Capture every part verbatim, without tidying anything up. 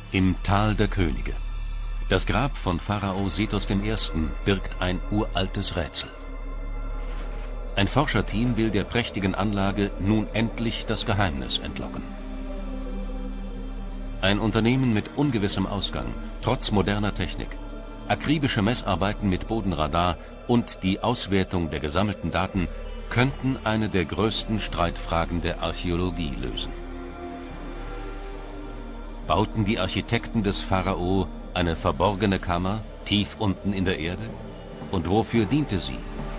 Im Tal der Könige. Das Grab von Pharao Sethos der Erste birgt ein uraltes Rätsel. Ein Forscherteam will der prächtigen Anlage nun endlich das Geheimnis entlocken. Ein Unternehmen mit ungewissem Ausgang, trotz moderner Technik, akribische Messarbeiten mit Bodenradar und die Auswertung der gesammelten Daten könnten eine der größten Streitfragen der Archäologie lösen. Bauten die Architekten des Pharao eine verborgene Kammer tief unten in der Erde? Und wofür diente sie?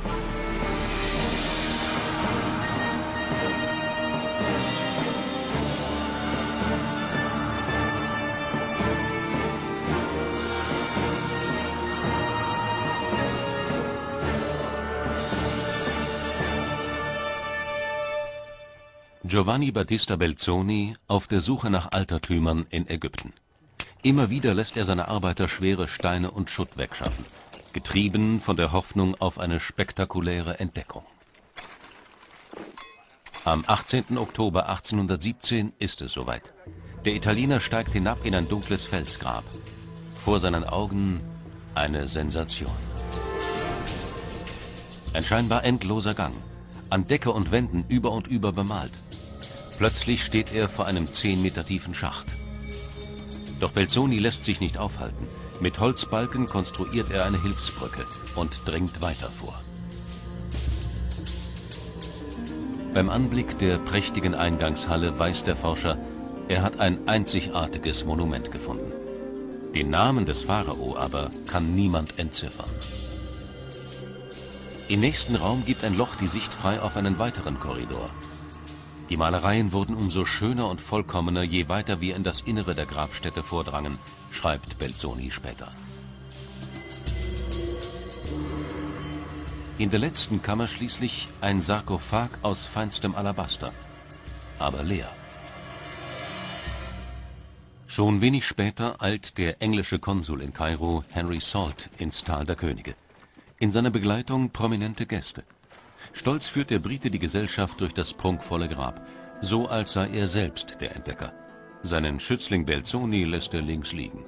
Giovanni Battista Belzoni auf der Suche nach Altertümern in Ägypten. Immer wieder lässt er seine Arbeiter schwere Steine und Schutt wegschaffen, getrieben von der Hoffnung auf eine spektakuläre Entdeckung. Am achtzehnten Oktober achtzehnhundertsiebzehn ist es soweit. Der Italiener steigt hinab in ein dunkles Felsgrab. Vor seinen Augen eine Sensation. Ein scheinbar endloser Gang, an Decke und Wänden über und über bemalt. Plötzlich steht er vor einem zehn Meter tiefen Schacht. Doch Belzoni lässt sich nicht aufhalten. Mit Holzbalken konstruiert er eine Hilfsbrücke und dringt weiter vor. Beim Anblick der prächtigen Eingangshalle weiß der Forscher, er hat ein einzigartiges Monument gefunden. Den Namen des Pharao aber kann niemand entziffern. Im nächsten Raum gibt ein Loch die Sicht frei auf einen weiteren Korridor. Die Malereien wurden umso schöner und vollkommener, je weiter wir in das Innere der Grabstätte vordrangen, schreibt Belzoni später. In der letzten Kammer schließlich ein Sarkophag aus feinstem Alabaster, aber leer. Schon wenig später eilt der englische Konsul in Kairo, Henry Salt, ins Tal der Könige. In seiner Begleitung prominente Gäste. Stolz führt der Brite die Gesellschaft durch das prunkvolle Grab, so als sei er selbst der Entdecker. Seinen Schützling Belzoni lässt er links liegen.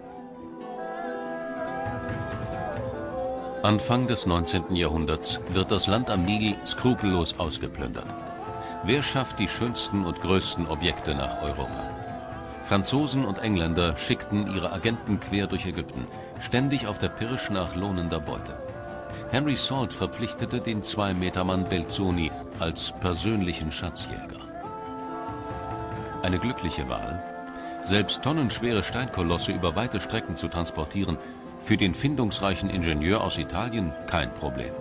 Anfang des neunzehnten Jahrhunderts wird das Land am Nil skrupellos ausgeplündert. Wer schafft die schönsten und größten Objekte nach Europa? Franzosen und Engländer schickten ihre Agenten quer durch Ägypten, ständig auf der Pirsch nach lohnender Beute. Henry Salt verpflichtete den Zwei-Meter-Mann Belzoni als persönlichen Schatzjäger. Eine glückliche Wahl. Selbst tonnenschwere Steinkolosse über weite Strecken zu transportieren, für den findungsreichen Ingenieur aus Italien kein Problem.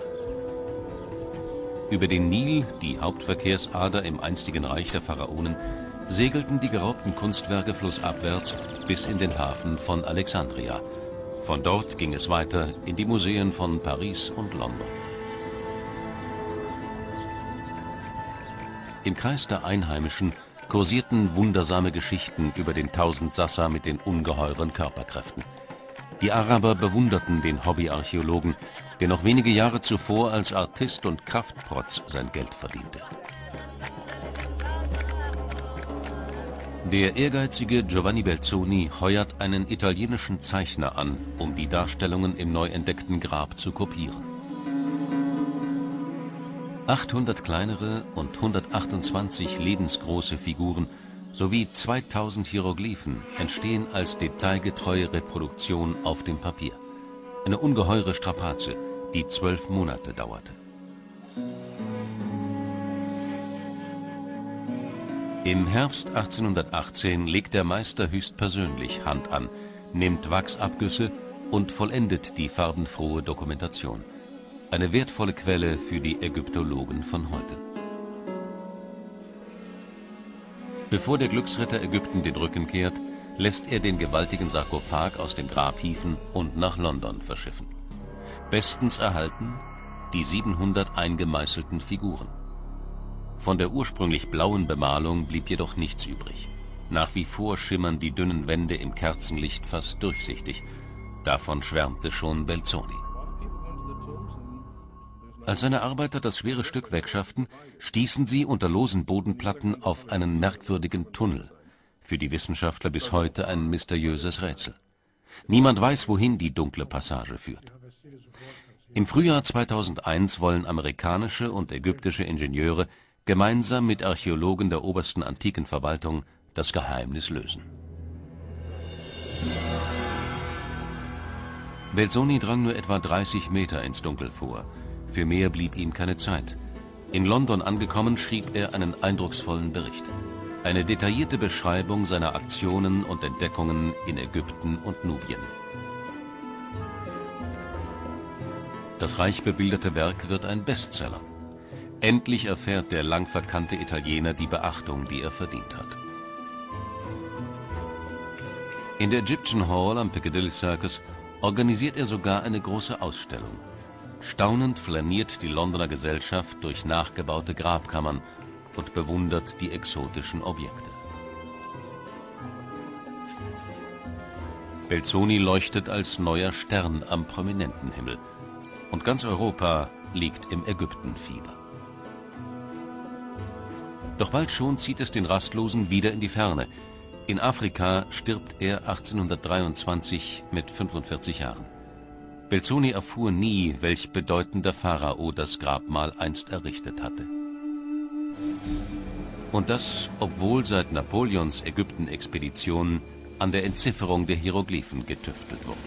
Über den Nil, die Hauptverkehrsader im einstigen Reich der Pharaonen, segelten die geraubten Kunstwerke flussabwärts bis in den Hafen von Alexandria. Von dort ging es weiter in die Museen von Paris und London. Im Kreis der Einheimischen kursierten wundersame Geschichten über den Tausendsassa mit den ungeheuren Körperkräften. Die Araber bewunderten den Hobbyarchäologen, der noch wenige Jahre zuvor als Artist und Kraftprotz sein Geld verdiente. Der ehrgeizige Giovanni Belzoni heuert einen italienischen Zeichner an, um die Darstellungen im neu entdeckten Grab zu kopieren. achthundert kleinere und hundertachtundzwanzig lebensgroße Figuren sowie zweitausend Hieroglyphen entstehen als detailgetreue Reproduktion auf dem Papier. Eine ungeheure Strapaze, die zwölf Monate dauerte. Im Herbst achtzehnhundertachtzehn legt der Meister höchstpersönlich Hand an, nimmt Wachsabgüsse und vollendet die farbenfrohe Dokumentation. Eine wertvolle Quelle für die Ägyptologen von heute. Bevor der Glücksritter Ägypten den Rücken kehrt, lässt er den gewaltigen Sarkophag aus dem Grab hieven und nach London verschiffen. Bestens erhalten die siebenhundert eingemeißelten Figuren. Von der ursprünglich blauen Bemalung blieb jedoch nichts übrig. Nach wie vor schimmern die dünnen Wände im Kerzenlicht fast durchsichtig. Davon schwärmte schon Belzoni. Als seine Arbeiter das schwere Stück wegschafften, stießen sie unter losen Bodenplatten auf einen merkwürdigen Tunnel. Für die Wissenschaftler bis heute ein mysteriöses Rätsel. Niemand weiß, wohin die dunkle Passage führt. Im Frühjahr zweitausendeins wollen amerikanische und ägyptische Ingenieure gemeinsam mit Archäologen der obersten Antikenverwaltung das Geheimnis lösen. Belzoni drang nur etwa dreißig Meter ins Dunkel vor. Für mehr blieb ihm keine Zeit. In London angekommen, schrieb er einen eindrucksvollen Bericht. Eine detaillierte Beschreibung seiner Aktionen und Entdeckungen in Ägypten und Nubien. Das reich bebilderte Werk wird ein Bestseller. Endlich erfährt der lang verkannte Italiener die Beachtung, die er verdient hat. In der Egyptian Hall am Piccadilly Circus organisiert er sogar eine große Ausstellung. Staunend flaniert die Londoner Gesellschaft durch nachgebaute Grabkammern und bewundert die exotischen Objekte. Belzoni leuchtet als neuer Stern am prominenten Himmel. Und ganz Europa liegt im Ägyptenfieber. Doch bald schon zieht es den Rastlosen wieder in die Ferne. In Afrika stirbt er achtzehnhundertdreiundzwanzig mit fünfundvierzig Jahren. Belzoni erfuhr nie, welch bedeutender Pharao das Grabmal einst errichtet hatte. Und das, obwohl seit Napoleons Ägypten-Expedition an der Entzifferung der Hieroglyphen getüftelt wurde.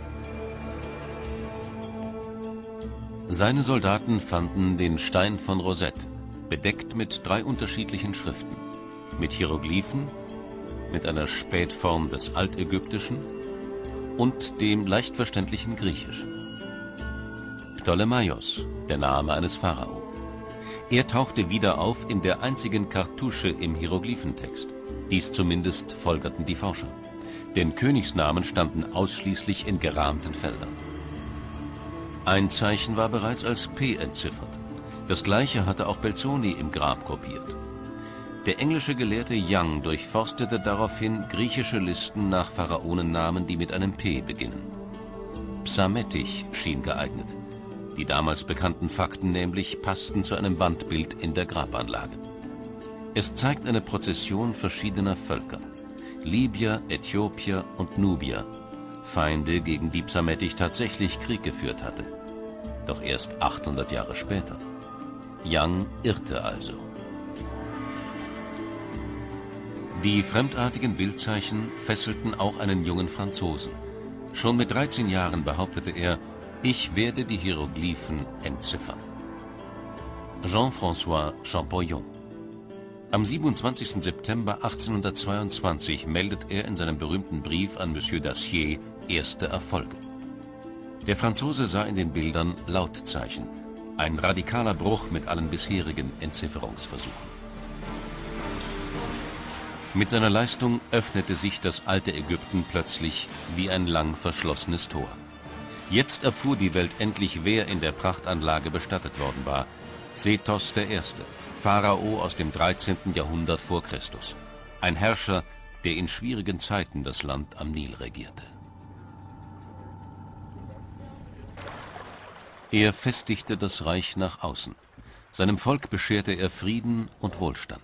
Seine Soldaten fanden den Stein von Rosette, bedeckt mit drei unterschiedlichen Schriften, mit Hieroglyphen, mit einer Spätform des Altägyptischen und dem leicht verständlichen Griechischen. Ptolemaios, der Name eines Pharao. Er tauchte wieder auf in der einzigen Kartusche im Hieroglyphentext. Dies zumindest folgerten die Forscher. Denn Königsnamen standen ausschließlich in gerahmten Feldern. Ein Zeichen war bereits als P entziffert. Das gleiche hatte auch Belzoni im Grab kopiert. Der englische Gelehrte Young durchforstete daraufhin griechische Listen nach Pharaonennamen, die mit einem P beginnen. Psametic schien geeignet. Die damals bekannten Fakten nämlich passten zu einem Wandbild in der Grabanlage. Es zeigt eine Prozession verschiedener Völker. Libyer, Äthiopier und Nubier. Feinde, gegen die Psametic tatsächlich Krieg geführt hatte. Doch erst achthundert Jahre später. Young irrte also. Die fremdartigen Bildzeichen fesselten auch einen jungen Franzosen. Schon mit dreizehn Jahren behauptete er, ich werde die Hieroglyphen entziffern. Jean-François Champollion. Am siebenundzwanzigsten September achtzehnhundertzweiundzwanzig meldet er in seinem berühmten Brief an Monsieur Dacier erste Erfolge. Der Franzose sah in den Bildern Lautzeichen, ein radikaler Bruch mit allen bisherigen Entzifferungsversuchen. Mit seiner Leistung öffnete sich das alte Ägypten plötzlich wie ein lang verschlossenes Tor. Jetzt erfuhr die Welt endlich, wer in der Prachtanlage bestattet worden war. Sethos der Erste, Pharao aus dem dreizehnten Jahrhundert vor Christus. Ein Herrscher, der in schwierigen Zeiten das Land am Nil regierte. Er festigte das Reich nach außen. Seinem Volk bescherte er Frieden und Wohlstand.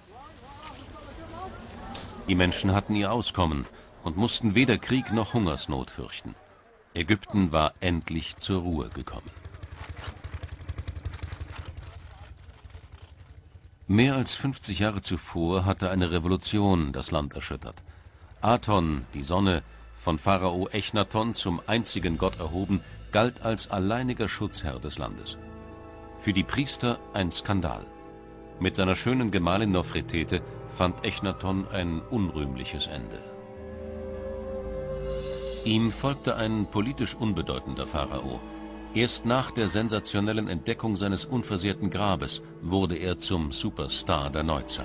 Die Menschen hatten ihr Auskommen und mussten weder Krieg noch Hungersnot fürchten. Ägypten war endlich zur Ruhe gekommen. Mehr als fünfzig Jahre zuvor hatte eine Revolution das Land erschüttert. Aton, die Sonne, von Pharao Echnaton zum einzigen Gott erhoben, galt als alleiniger Schutzherr des Landes. Für die Priester ein Skandal. Mit seiner schönen Gemahlin Nofretete fand Echnaton ein unrühmliches Ende. Ihm folgte ein politisch unbedeutender Pharao. Erst nach der sensationellen Entdeckung seines unversehrten Grabes wurde er zum Superstar der Neuzeit.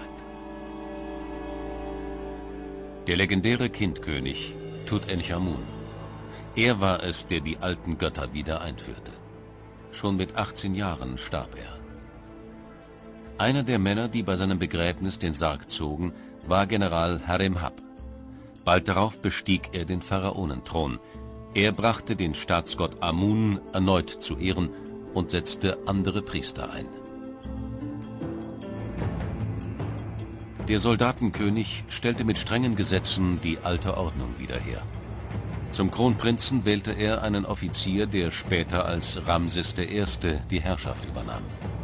Der legendäre Kindkönig Tutanchamun. Er war es, der die alten Götter wieder einführte. Schon mit achtzehn Jahren starb er. Einer der Männer, die bei seinem Begräbnis den Sarg zogen, war General Haremhab. Bald darauf bestieg er den Pharaonenthron. Er brachte den Staatsgott Amun erneut zu Ehren und setzte andere Priester ein. Der Soldatenkönig stellte mit strengen Gesetzen die alte Ordnung wieder her. Zum Kronprinzen wählte er einen Offizier, der später als Ramses der Erste die Herrschaft übernahm.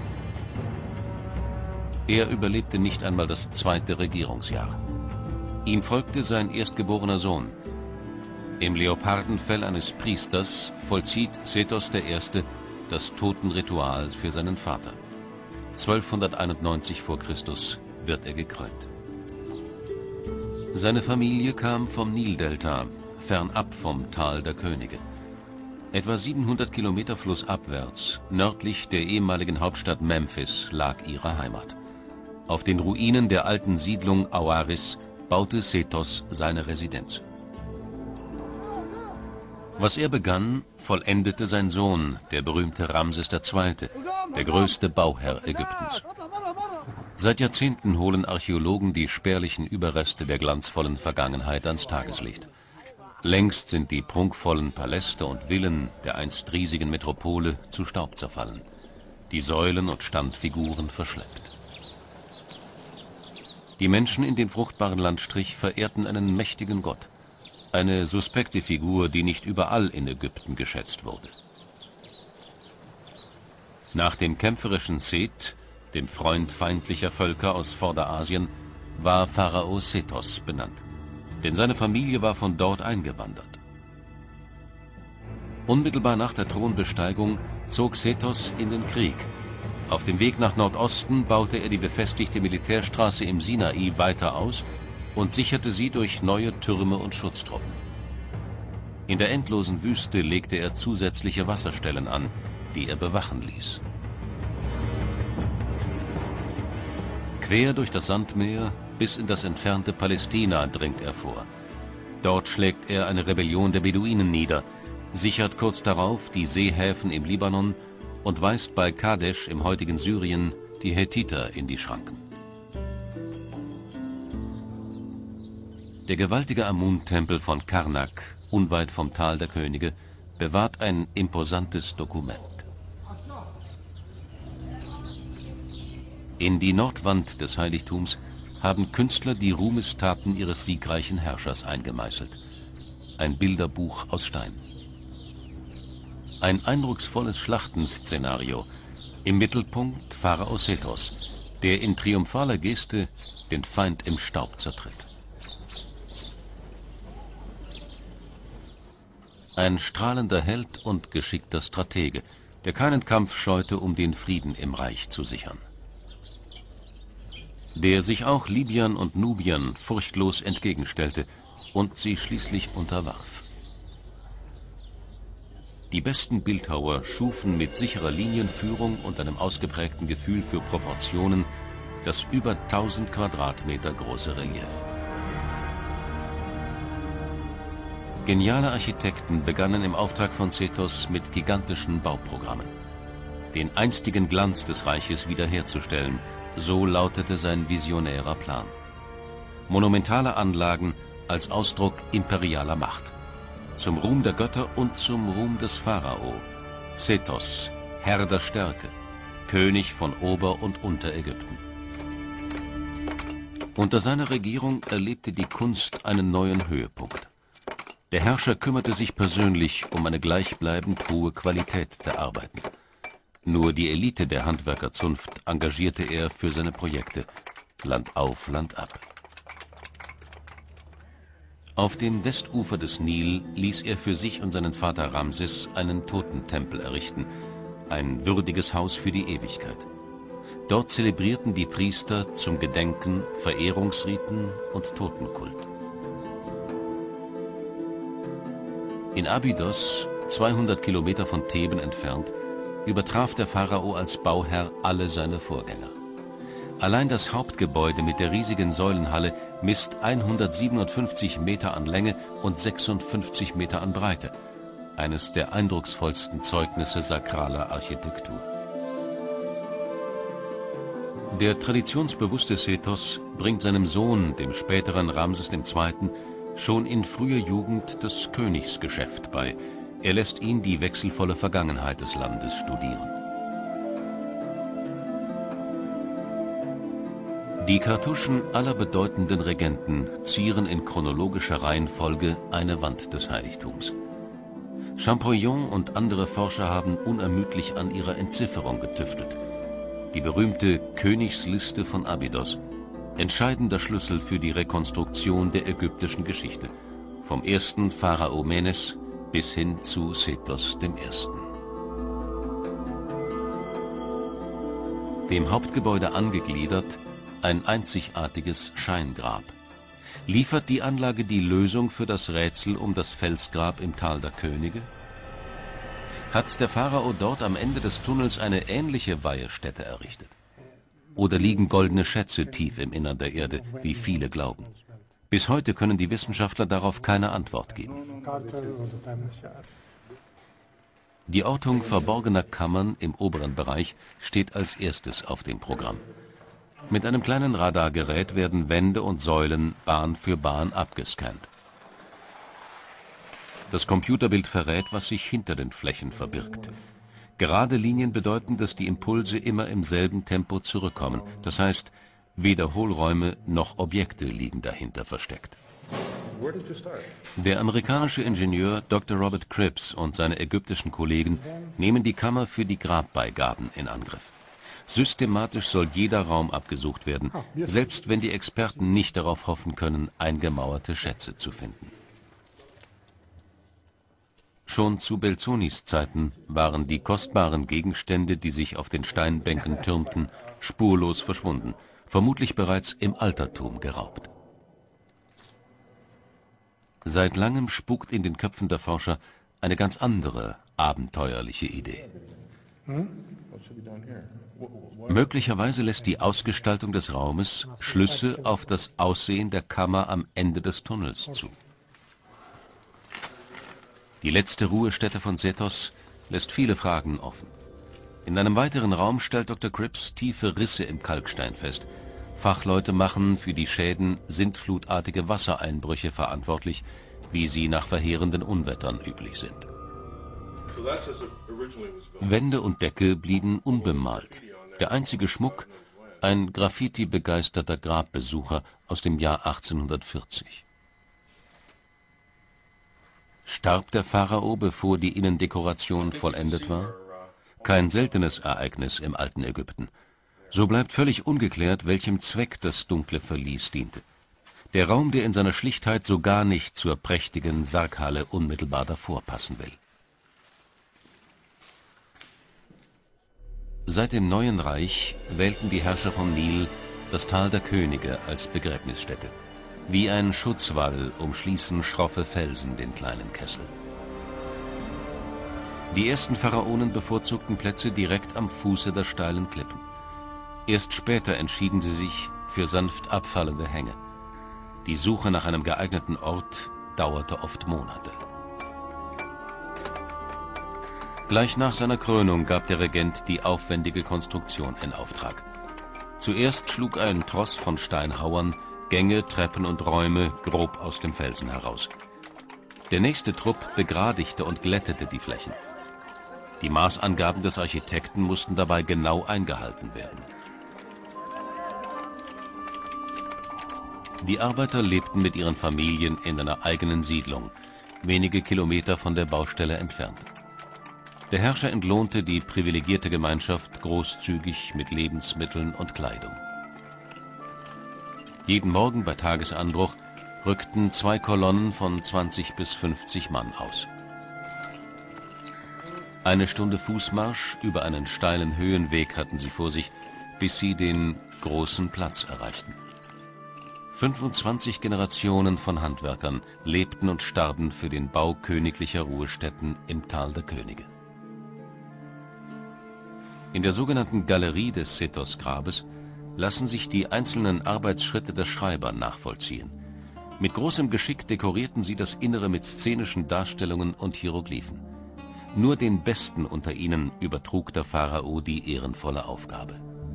Er überlebte nicht einmal das zweite Regierungsjahr. Ihm folgte sein erstgeborener Sohn. Im Leopardenfell eines Priesters vollzieht Sethos der Erste das Totenritual für seinen Vater. zwölfhunderteinundneunzig vor Christus wird er gekrönt. Seine Familie kam vom Nildelta, fernab vom Tal der Könige. Etwa siebenhundert Kilometer flussabwärts, nördlich der ehemaligen Hauptstadt Memphis, lag ihre Heimat. Auf den Ruinen der alten Siedlung Awaris baute Sethos seine Residenz. Was er begann, vollendete sein Sohn, der berühmte Ramses der Zweite, der größte Bauherr Ägyptens. Seit Jahrzehnten holen Archäologen die spärlichen Überreste der glanzvollen Vergangenheit ans Tageslicht. Längst sind die prunkvollen Paläste und Villen der einst riesigen Metropole zu Staub zerfallen, die Säulen und Standfiguren verschleppt. Die Menschen in dem fruchtbaren Landstrich verehrten einen mächtigen Gott, eine suspekte Figur, die nicht überall in Ägypten geschätzt wurde. Nach dem kämpferischen Seth, dem Freund feindlicher Völker aus Vorderasien, war Pharao Sethos benannt, denn seine Familie war von dort eingewandert. Unmittelbar nach der Thronbesteigung zog Sethos in den Krieg. Auf dem Weg nach Nordosten baute er die befestigte Militärstraße im Sinai weiter aus und sicherte sie durch neue Türme und Schutztruppen. In der endlosen Wüste legte er zusätzliche Wasserstellen an, die er bewachen ließ. Quer durch das Sandmeer bis in das entfernte Palästina dringt er vor. Dort schlägt er eine Rebellion der Beduinen nieder, sichert kurz darauf die Seehäfen im Libanon und weist bei Kadesh im heutigen Syrien die Hethiter in die Schranken. Der gewaltige Amun-Tempel von Karnak, unweit vom Tal der Könige, bewahrt ein imposantes Dokument. In die Nordwand des Heiligtums haben Künstler die Ruhmestaten ihres siegreichen Herrschers eingemeißelt. Ein Bilderbuch aus Stein. Ein eindrucksvolles Schlachtenszenario. Im Mittelpunkt Pharao Sethos, der in triumphaler Geste den Feind im Staub zertritt. Ein strahlender Held und geschickter Stratege, der keinen Kampf scheute, um den Frieden im Reich zu sichern. Der sich auch Libyern und Nubiern furchtlos entgegenstellte und sie schließlich unterwarf. Die besten Bildhauer schufen mit sicherer Linienführung und einem ausgeprägten Gefühl für Proportionen das über tausend Quadratmeter große Relief. Geniale Architekten begannen im Auftrag von Sethos mit gigantischen Bauprogrammen. Den einstigen Glanz des Reiches wiederherzustellen, so lautete sein visionärer Plan. Monumentale Anlagen als Ausdruck imperialer Macht. Zum Ruhm der Götter und zum Ruhm des Pharao. Sethos, Herr der Stärke, König von Ober- und Unterägypten. Unter seiner Regierung erlebte die Kunst einen neuen Höhepunkt. Der Herrscher kümmerte sich persönlich um eine gleichbleibend hohe Qualität der Arbeiten. Nur die Elite der Handwerkerzunft engagierte er für seine Projekte, Land auf, Land ab. Auf dem Westufer des Nil ließ er für sich und seinen Vater Ramses einen Totentempel errichten, ein würdiges Haus für die Ewigkeit. Dort zelebrierten die Priester zum Gedenken Verehrungsriten und Totenkult. In Abydos, zweihundert Kilometer von Theben entfernt, übertraf der Pharao als Bauherr alle seine Vorgänger. Allein das Hauptgebäude mit der riesigen Säulenhalle misst hundertsiebenundfünfzig Meter an Länge und sechsundfünfzig Meter an Breite. Eines der eindrucksvollsten Zeugnisse sakraler Architektur. Der traditionsbewusste Sethos bringt seinem Sohn, dem späteren Ramses der Zweite., schon in früher Jugend das Königsgeschäft bei. Er lässt ihn die wechselvolle Vergangenheit des Landes studieren. Die Kartuschen aller bedeutenden Regenten zieren in chronologischer Reihenfolge eine Wand des Heiligtums. Champollion und andere Forscher haben unermüdlich an ihrer Entzifferung getüftelt. Die berühmte Königsliste von Abydos, entscheidender Schlüssel für die Rekonstruktion der ägyptischen Geschichte, vom ersten Pharao Menes bis hin zu Sethos dem Ersten. Dem Hauptgebäude angegliedert ein einzigartiges Scheingrab. Liefert die Anlage die Lösung für das Rätsel um das Felsgrab im Tal der Könige? Hat der Pharao dort am Ende des Tunnels eine ähnliche Weihestätte errichtet? Oder liegen goldene Schätze tief im Innern der Erde, wie viele glauben? Bis heute können die Wissenschaftler darauf keine Antwort geben. Die Ortung verborgener Kammern im oberen Bereich steht als erstes auf dem Programm. Mit einem kleinen Radargerät werden Wände und Säulen Bahn für Bahn abgescannt. Das Computerbild verrät, was sich hinter den Flächen verbirgt. Gerade Linien bedeuten, dass die Impulse immer im selben Tempo zurückkommen. Das heißt, weder Hohlräume noch Objekte liegen dahinter versteckt. Der amerikanische Ingenieur Doktor Robert Cripps und seine ägyptischen Kollegen nehmen die Kammer für die Grabbeigaben in Angriff. Systematisch soll jeder Raum abgesucht werden, selbst wenn die Experten nicht darauf hoffen können, eingemauerte Schätze zu finden. Schon zu Belzonis Zeiten waren die kostbaren Gegenstände, die sich auf den Steinbänken türmten, spurlos verschwunden, vermutlich bereits im Altertum geraubt. Seit langem spukt in den Köpfen der Forscher eine ganz andere, abenteuerliche Idee. Möglicherweise lässt die Ausgestaltung des Raumes Schlüsse auf das Aussehen der Kammer am Ende des Tunnels zu. Die letzte Ruhestätte von Sethos lässt viele Fragen offen. In einem weiteren Raum stellt Doktor Cripps tiefe Risse im Kalkstein fest. Fachleute machen für die Schäden sintflutartige Wassereinbrüche verantwortlich, wie sie nach verheerenden Unwettern üblich sind. Wände und Decke blieben unbemalt. Der einzige Schmuck, ein Graffiti-begeisterter Grabbesucher aus dem Jahr achtzehnhundertvierzig. Starb der Pharao, bevor die Innendekoration vollendet war? Kein seltenes Ereignis im alten Ägypten. So bleibt völlig ungeklärt, welchem Zweck das dunkle Verlies diente. Der Raum, der in seiner Schlichtheit so gar nicht zur prächtigen Sarghalle unmittelbar davor passen will. Seit dem Neuen Reich wählten die Herrscher vom Nil das Tal der Könige als Begräbnisstätte. Wie ein Schutzwall umschließen schroffe Felsen den kleinen Kessel. Die ersten Pharaonen bevorzugten Plätze direkt am Fuße der steilen Klippen. Erst später entschieden sie sich für sanft abfallende Hänge. Die Suche nach einem geeigneten Ort dauerte oft Monate. Gleich nach seiner Krönung gab der Regent die aufwendige Konstruktion in Auftrag. Zuerst schlug ein Tross von Steinhauern Gänge, Treppen und Räume grob aus dem Felsen heraus. Der nächste Trupp begradigte und glättete die Flächen. Die Maßangaben des Architekten mussten dabei genau eingehalten werden. Die Arbeiter lebten mit ihren Familien in einer eigenen Siedlung, wenige Kilometer von der Baustelle entfernt. Der Herrscher entlohnte die privilegierte Gemeinschaft großzügig mit Lebensmitteln und Kleidung. Jeden Morgen bei Tagesanbruch rückten zwei Kolonnen von zwanzig bis fünfzig Mann aus. Eine Stunde Fußmarsch über einen steilen Höhenweg hatten sie vor sich, bis sie den großen Platz erreichten. fünfundzwanzig Generationen von Handwerkern lebten und starben für den Bau königlicher Ruhestätten im Tal der Könige. In der sogenannten Galerie des Sethos-Grabes lassen sich die einzelnen Arbeitsschritte der Schreiber nachvollziehen. Mit großem Geschick dekorierten sie das Innere mit szenischen Darstellungen und Hieroglyphen. Nur den Besten unter ihnen übertrug der Pharao die ehrenvolle Aufgabe.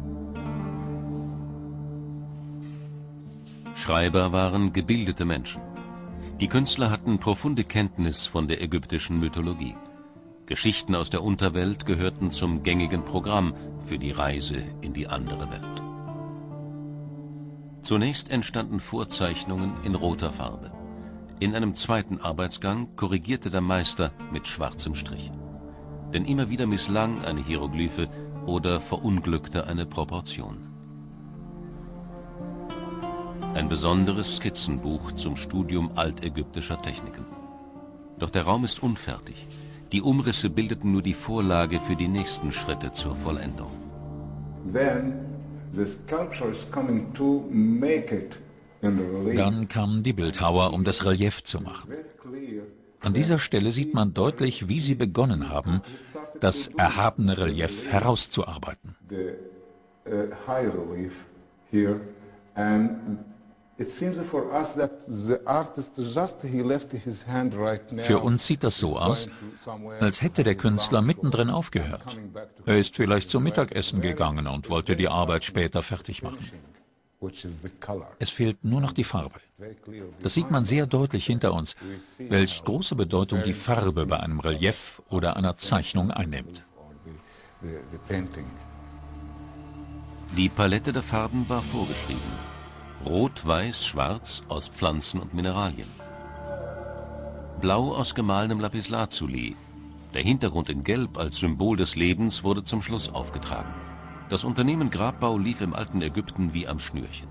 Schreiber waren gebildete Menschen. Die Künstler hatten profunde Kenntnis von der ägyptischen Mythologie. Geschichten aus der Unterwelt gehörten zum gängigen Programm für die Reise in die andere Welt. Zunächst entstanden Vorzeichnungen in roter Farbe. In einem zweiten Arbeitsgang korrigierte der Meister mit schwarzem Strich. Denn immer wieder misslang eine Hieroglyphe oder verunglückte eine Proportion. Ein besonderes Skizzenbuch zum Studium altägyptischer Techniken. Doch der Raum ist unfertig. Die Umrisse bildeten nur die Vorlage für die nächsten Schritte zur Vollendung. Dann kamen die Bildhauer, um das Relief zu machen. An dieser Stelle sieht man deutlich, wie sie begonnen haben, das erhabene Relief herauszuarbeiten. Für uns sieht das so aus, als hätte der Künstler mittendrin aufgehört. Er ist vielleicht zum Mittagessen gegangen und wollte die Arbeit später fertig machen. Es fehlt nur noch die Farbe. Das sieht man sehr deutlich hinter uns, welch große Bedeutung die Farbe bei einem Relief oder einer Zeichnung einnimmt. Die Palette der Farben war vorgeschrieben. Rot, Weiß, Schwarz aus Pflanzen und Mineralien. Blau aus gemahlenem Lapislazuli. Der Hintergrund in Gelb als Symbol des Lebens wurde zum Schluss aufgetragen. Das Unternehmen Grabbau lief im alten Ägypten wie am Schnürchen.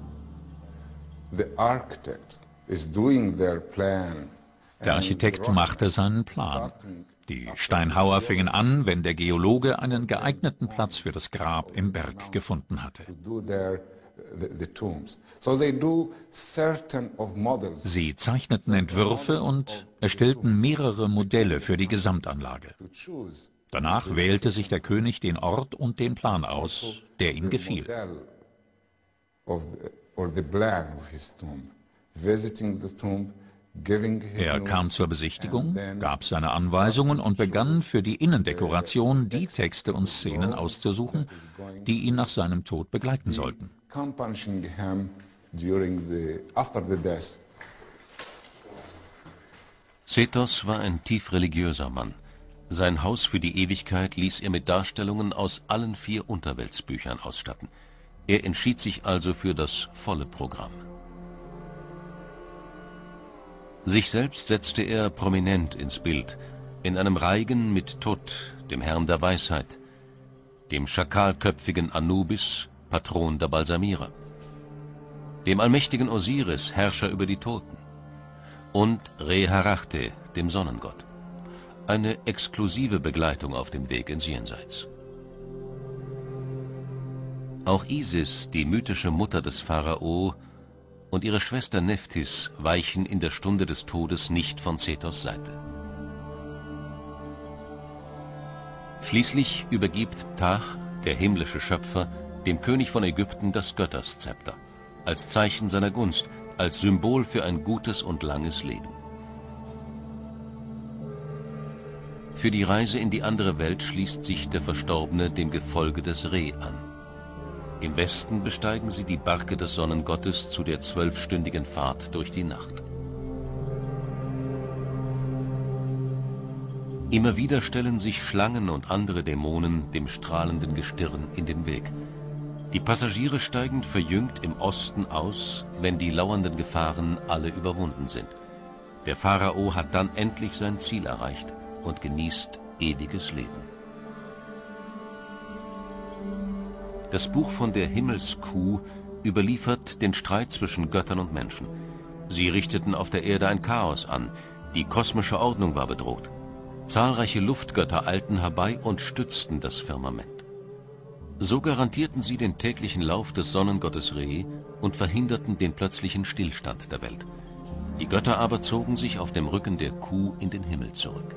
Der Architekt machte seinen Plan. Die Steinhauer fingen an, wenn der Geologe einen geeigneten Platz für das Grab im Berg gefunden hatte. Sie zeichneten Entwürfe und erstellten mehrere Modelle für die Gesamtanlage. Danach wählte sich der König den Ort und den Plan aus, der ihm gefiel. Er kam zur Besichtigung, gab seine Anweisungen und begann für die Innendekoration die Texte und Szenen auszusuchen, die ihn nach seinem Tod begleiten sollten. Sethos war ein tief religiöser Mann. Sein Haus für die Ewigkeit ließ er mit Darstellungen aus allen vier Unterweltsbüchern ausstatten. Er entschied sich also für das volle Programm. Sich selbst setzte er prominent ins Bild, in einem Reigen mit Tut, dem Herrn der Weisheit, dem schakalköpfigen Anubis, Patron der Balsamierer, dem allmächtigen Osiris, Herrscher über die Toten, und Re-Harachte, dem Sonnengott. Eine exklusive Begleitung auf dem Weg ins Jenseits. Auch Isis, die mythische Mutter des Pharao, und ihre Schwester Nephthys weichen in der Stunde des Todes nicht von Sethos Seite. Schließlich übergibt Ptah, der himmlische Schöpfer, dem König von Ägypten das Götterszepter, als Zeichen seiner Gunst, als Symbol für ein gutes und langes Leben. Für die Reise in die andere Welt schließt sich der Verstorbene dem Gefolge des Re an. Im Westen besteigen sie die Barke des Sonnengottes zu der zwölfstündigen Fahrt durch die Nacht. Immer wieder stellen sich Schlangen und andere Dämonen dem strahlenden Gestirn in den Weg. Die Passagiere steigen verjüngt im Osten aus, wenn die lauernden Gefahren alle überwunden sind. Der Pharao hat dann endlich sein Ziel erreicht und genießt ewiges Leben. Das Buch von der Himmelskuh überliefert den Streit zwischen Göttern und Menschen. Sie richteten auf der Erde ein Chaos an, die kosmische Ordnung war bedroht. Zahlreiche Luftgötter eilten herbei und stützten das Firmament. So garantierten sie den täglichen Lauf des Sonnengottes Re und verhinderten den plötzlichen Stillstand der Welt. Die Götter aber zogen sich auf dem Rücken der Kuh in den Himmel zurück.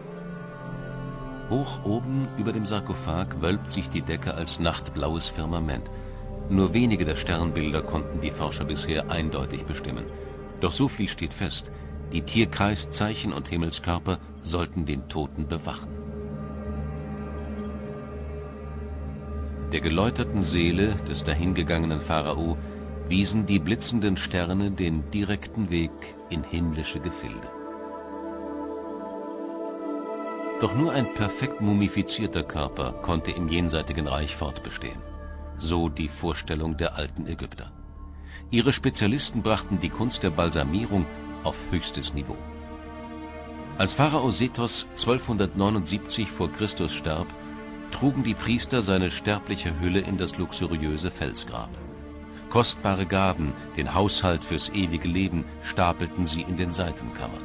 Hoch oben über dem Sarkophag wölbt sich die Decke als nachtblaues Firmament. Nur wenige der Sternbilder konnten die Forscher bisher eindeutig bestimmen. Doch so viel steht fest: Die Tierkreiszeichen und Himmelskörper sollten den Toten bewachen. Der geläuterten Seele des dahingegangenen Pharao wiesen die blitzenden Sterne den direkten Weg in himmlische Gefilde. Doch nur ein perfekt mumifizierter Körper konnte im jenseitigen Reich fortbestehen. So die Vorstellung der alten Ägypter. Ihre Spezialisten brachten die Kunst der Balsamierung auf höchstes Niveau. Als Pharao Sethos zwölfhundertneunundsiebzig vor Christus starb, trugen die Priester seine sterbliche Hülle in das luxuriöse Felsgrab. Kostbare Gaben, den Haushalt fürs ewige Leben, stapelten sie in den Seitenkammern.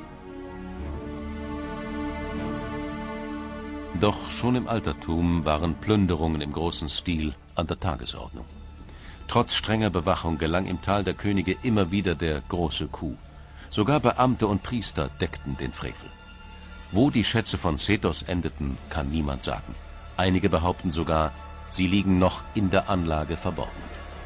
Doch schon im Altertum waren Plünderungen im großen Stil an der Tagesordnung. Trotz strenger Bewachung gelang im Tal der Könige immer wieder der große Coup. Sogar Beamte und Priester deckten den Frevel. Wo die Schätze von Sethos endeten, kann niemand sagen. Einige behaupten sogar, sie liegen noch in der Anlage verborgen.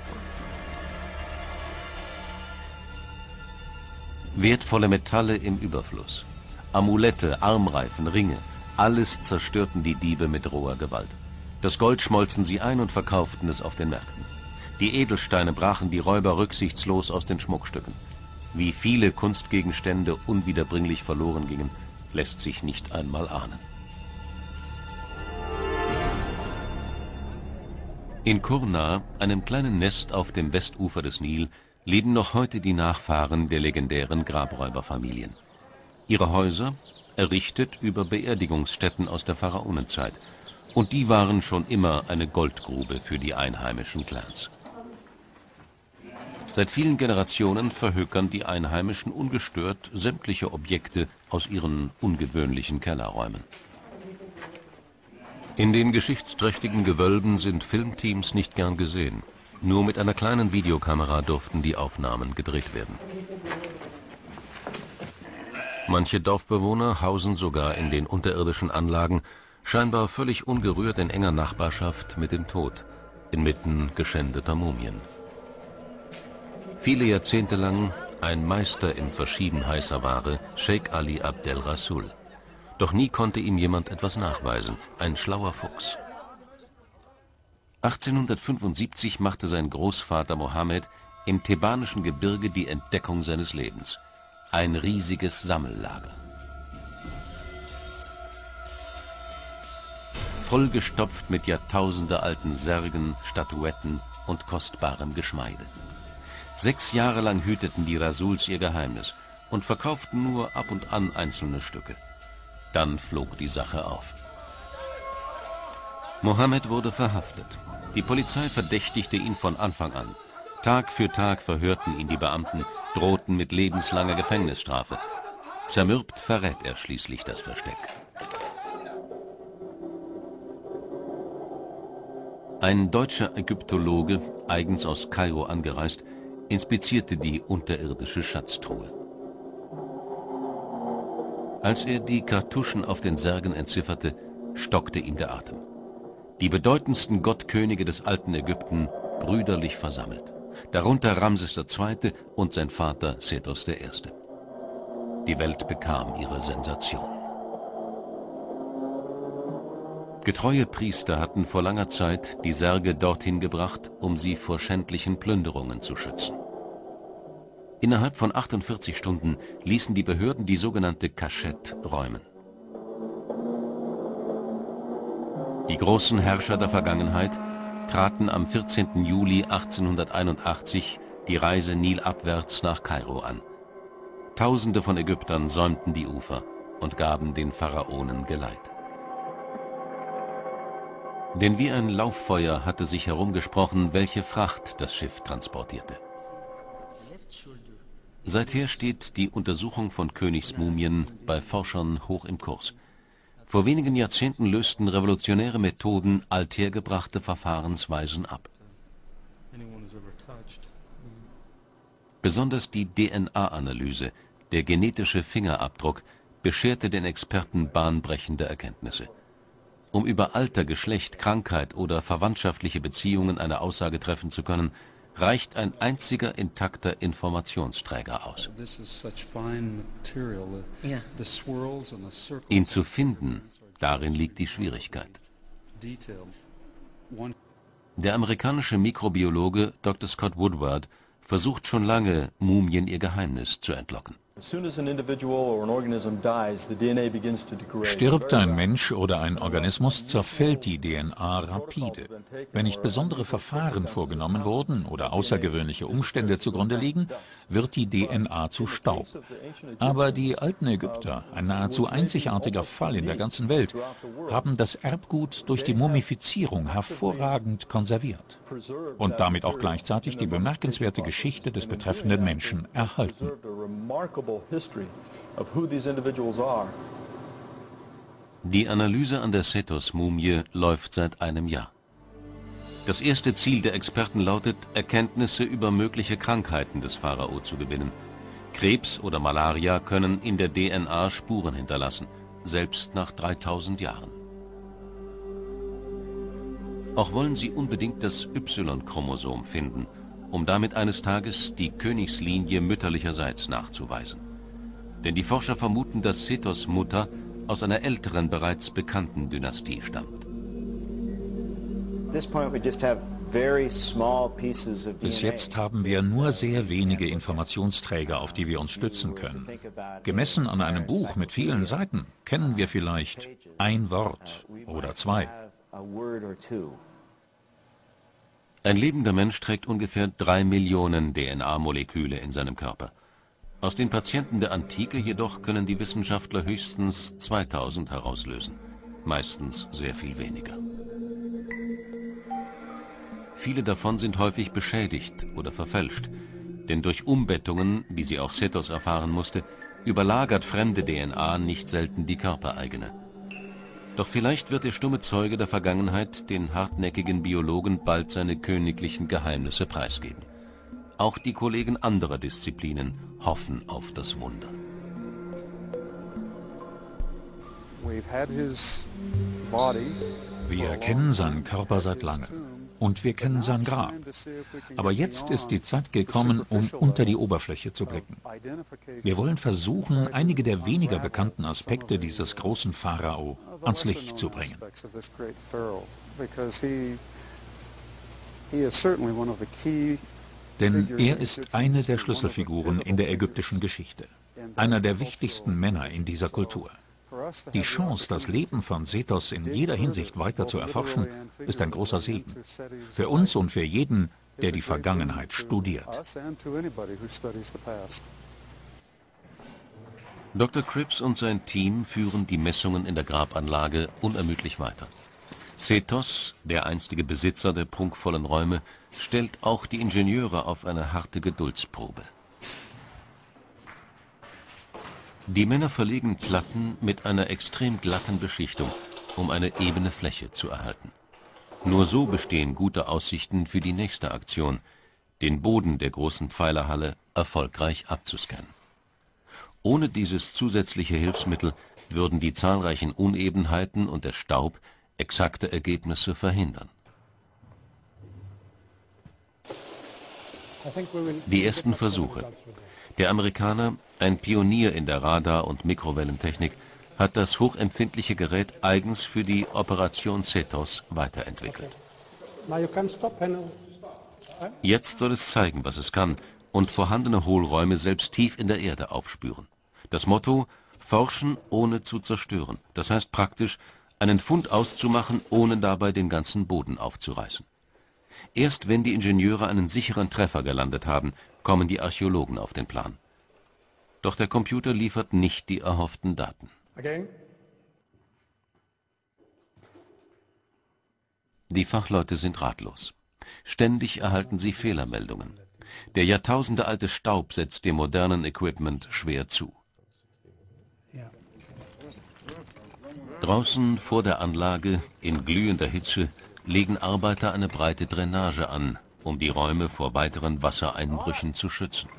Wertvolle Metalle im Überfluss. Amulette, Armreifen, Ringe, alles zerstörten die Diebe mit roher Gewalt. Das Gold schmolzen sie ein und verkauften es auf den Märkten. Die Edelsteine brachen die Räuber rücksichtslos aus den Schmuckstücken. Wie viele Kunstgegenstände unwiederbringlich verloren gingen, lässt sich nicht einmal ahnen. In Kurna, einem kleinen Nest auf dem Westufer des Nil, leben noch heute die Nachfahren der legendären Grabräuberfamilien. Ihre Häuser errichtet über Beerdigungsstätten aus der Pharaonenzeit, und die waren schon immer eine Goldgrube für die einheimischen Clans. Seit vielen Generationen verhökern die Einheimischen ungestört sämtliche Objekte aus ihren ungewöhnlichen Kellerräumen. In den geschichtsträchtigen Gewölben sind Filmteams nicht gern gesehen. Nur mit einer kleinen Videokamera durften die Aufnahmen gedreht werden. Manche Dorfbewohner hausen sogar in den unterirdischen Anlagen, scheinbar völlig ungerührt in enger Nachbarschaft mit dem Tod, inmitten geschändeter Mumien. Viele Jahrzehnte lang ein Meister in Verschieben heißer Ware, Sheikh Ali Abdel Rasul. Doch nie konnte ihm jemand etwas nachweisen, ein schlauer Fuchs. achtzehnhundertfünfundsiebzig machte sein Großvater Mohammed im thebanischen Gebirge die Entdeckung seines Lebens. Ein riesiges Sammellager. Vollgestopft mit jahrtausendealten Särgen, Statuetten und kostbarem Geschmeide. Sechs Jahre lang hüteten die Rasuls ihr Geheimnis und verkauften nur ab und an einzelne Stücke. Dann flog die Sache auf. Mohammed wurde verhaftet. Die Polizei verdächtigte ihn von Anfang an. Tag für Tag verhörten ihn die Beamten, drohten mit lebenslanger Gefängnisstrafe. Zermürbt verrät er schließlich das Versteck. Ein deutscher Ägyptologe, eigens aus Kairo angereist, inspizierte die unterirdische Schatztruhe. Als er die Kartuschen auf den Särgen entzifferte, stockte ihm der Atem. Die bedeutendsten Gottkönige des alten Ägypten brüderlich versammelt. Darunter Ramses der Zweite und sein Vater Sethos der Erste. Die Welt bekam ihre Sensation. Getreue Priester hatten vor langer Zeit die Särge dorthin gebracht, um sie vor schändlichen Plünderungen zu schützen. Innerhalb von achtundvierzig Stunden ließen die Behörden die sogenannte Kaschette räumen. Die großen Herrscher der Vergangenheit traten am vierzehnten Juli achtzehnhunderteinundachtzig die Reise nilabwärts nach Kairo an. Tausende von Ägyptern säumten die Ufer und gaben den Pharaonen Geleit. Denn wie ein Lauffeuer hatte sich herumgesprochen, welche Fracht das Schiff transportierte. Seither steht die Untersuchung von Königsmumien bei Forschern hoch im Kurs. Vor wenigen Jahrzehnten lösten revolutionäre Methoden althergebrachte Verfahrensweisen ab. Besonders die D N A-Analyse, der genetische Fingerabdruck, bescherte den Experten bahnbrechende Erkenntnisse. Um über Alter, Geschlecht, Krankheit oder verwandtschaftliche Beziehungen eine Aussage treffen zu können, reicht ein einziger intakter Informationsträger aus. Ihn zu finden, darin liegt die Schwierigkeit. Der amerikanische Mikrobiologe Doktor Scott Woodward versucht schon lange, Mumien ihr Geheimnis zu entlocken. Stirbt ein Mensch oder ein Organismus, zerfällt die D N A rapide. Wenn nicht besondere Verfahren vorgenommen wurden oder außergewöhnliche Umstände zugrunde liegen, wird die D N A zu Staub. Aber die alten Ägypter, ein nahezu einzigartiger Fall in der ganzen Welt, haben das Erbgut durch die Mumifizierung hervorragend konserviert und damit auch gleichzeitig die bemerkenswerte Geschichte des betreffenden Menschen erhalten. Die Analyse an der Sethos-Mumie läuft seit einem Jahr. Das erste Ziel der Experten lautet, Erkenntnisse über mögliche Krankheiten des Pharao zu gewinnen. Krebs oder Malaria können in der D N A Spuren hinterlassen, selbst nach dreitausend Jahren. Auch wollen sie unbedingt das Y-Chromosom finden, um damit eines Tages die Königslinie mütterlicherseits nachzuweisen. Denn die Forscher vermuten, dass Sethos Mutter aus einer älteren, bereits bekannten Dynastie stammt. Bis jetzt haben wir nur sehr wenige Informationsträger, auf die wir uns stützen können. Gemessen an einem Buch mit vielen Seiten kennen wir vielleicht ein Wort oder zwei. Ein lebender Mensch trägt ungefähr drei Millionen D N A-Moleküle in seinem Körper. Aus den Patienten der Antike jedoch können die Wissenschaftler höchstens zweitausend herauslösen, meistens sehr viel weniger. Viele davon sind häufig beschädigt oder verfälscht, denn durch Umbettungen, wie sie auch Sethos erfahren musste, überlagert fremde D N A nicht selten die körpereigene. Doch vielleicht wird der stumme Zeuge der Vergangenheit den hartnäckigen Biologen bald seine königlichen Geheimnisse preisgeben. Auch die Kollegen anderer Disziplinen hoffen auf das Wunder. Wir kennen seinen Körper seit langem und wir kennen sein Grab. Aber jetzt ist die Zeit gekommen, um unter die Oberfläche zu blicken. Wir wollen versuchen, einige der weniger bekannten Aspekte dieses großen Pharao ans Licht zu bringen. Denn er ist eine der Schlüsselfiguren in der ägyptischen Geschichte, einer der wichtigsten Männer in dieser Kultur. Die Chance, das Leben von Sethos in jeder Hinsicht weiter zu erforschen, ist ein großer Segen. Für uns und für jeden, der die Vergangenheit studiert. Doktor Cripps und sein Team führen die Messungen in der Grabanlage unermüdlich weiter. Sethos, der einstige Besitzer der prunkvollen Räume, stellt auch die Ingenieure auf eine harte Geduldsprobe. Die Männer verlegen Platten mit einer extrem glatten Beschichtung, um eine ebene Fläche zu erhalten. Nur so bestehen gute Aussichten für die nächste Aktion, den Boden der großen Pfeilerhalle erfolgreich abzuscannen. Ohne dieses zusätzliche Hilfsmittel würden die zahlreichen Unebenheiten und der Staub exakte Ergebnisse verhindern. Die ersten Versuche. Der Amerikaner, ein Pionier in der Radar- und Mikrowellentechnik, hat das hochempfindliche Gerät eigens für die Operation Sethos weiterentwickelt. Jetzt soll es zeigen, was es kann, und vorhandene Hohlräume selbst tief in der Erde aufspüren. Das Motto: Forschen ohne zu zerstören. Das heißt praktisch, einen Fund auszumachen, ohne dabei den ganzen Boden aufzureißen. Erst wenn die Ingenieure einen sicheren Treffer gelandet haben, kommen die Archäologen auf den Plan. Doch der Computer liefert nicht die erhofften Daten. Die Fachleute sind ratlos. Ständig erhalten sie Fehlermeldungen. Der jahrtausendealte Staub setzt dem modernen Equipment schwer zu. Draußen vor der Anlage, in glühender Hitze, legen Arbeiter eine breite Drainage an, um die Räume vor weiteren Wassereinbrüchen zu schützen.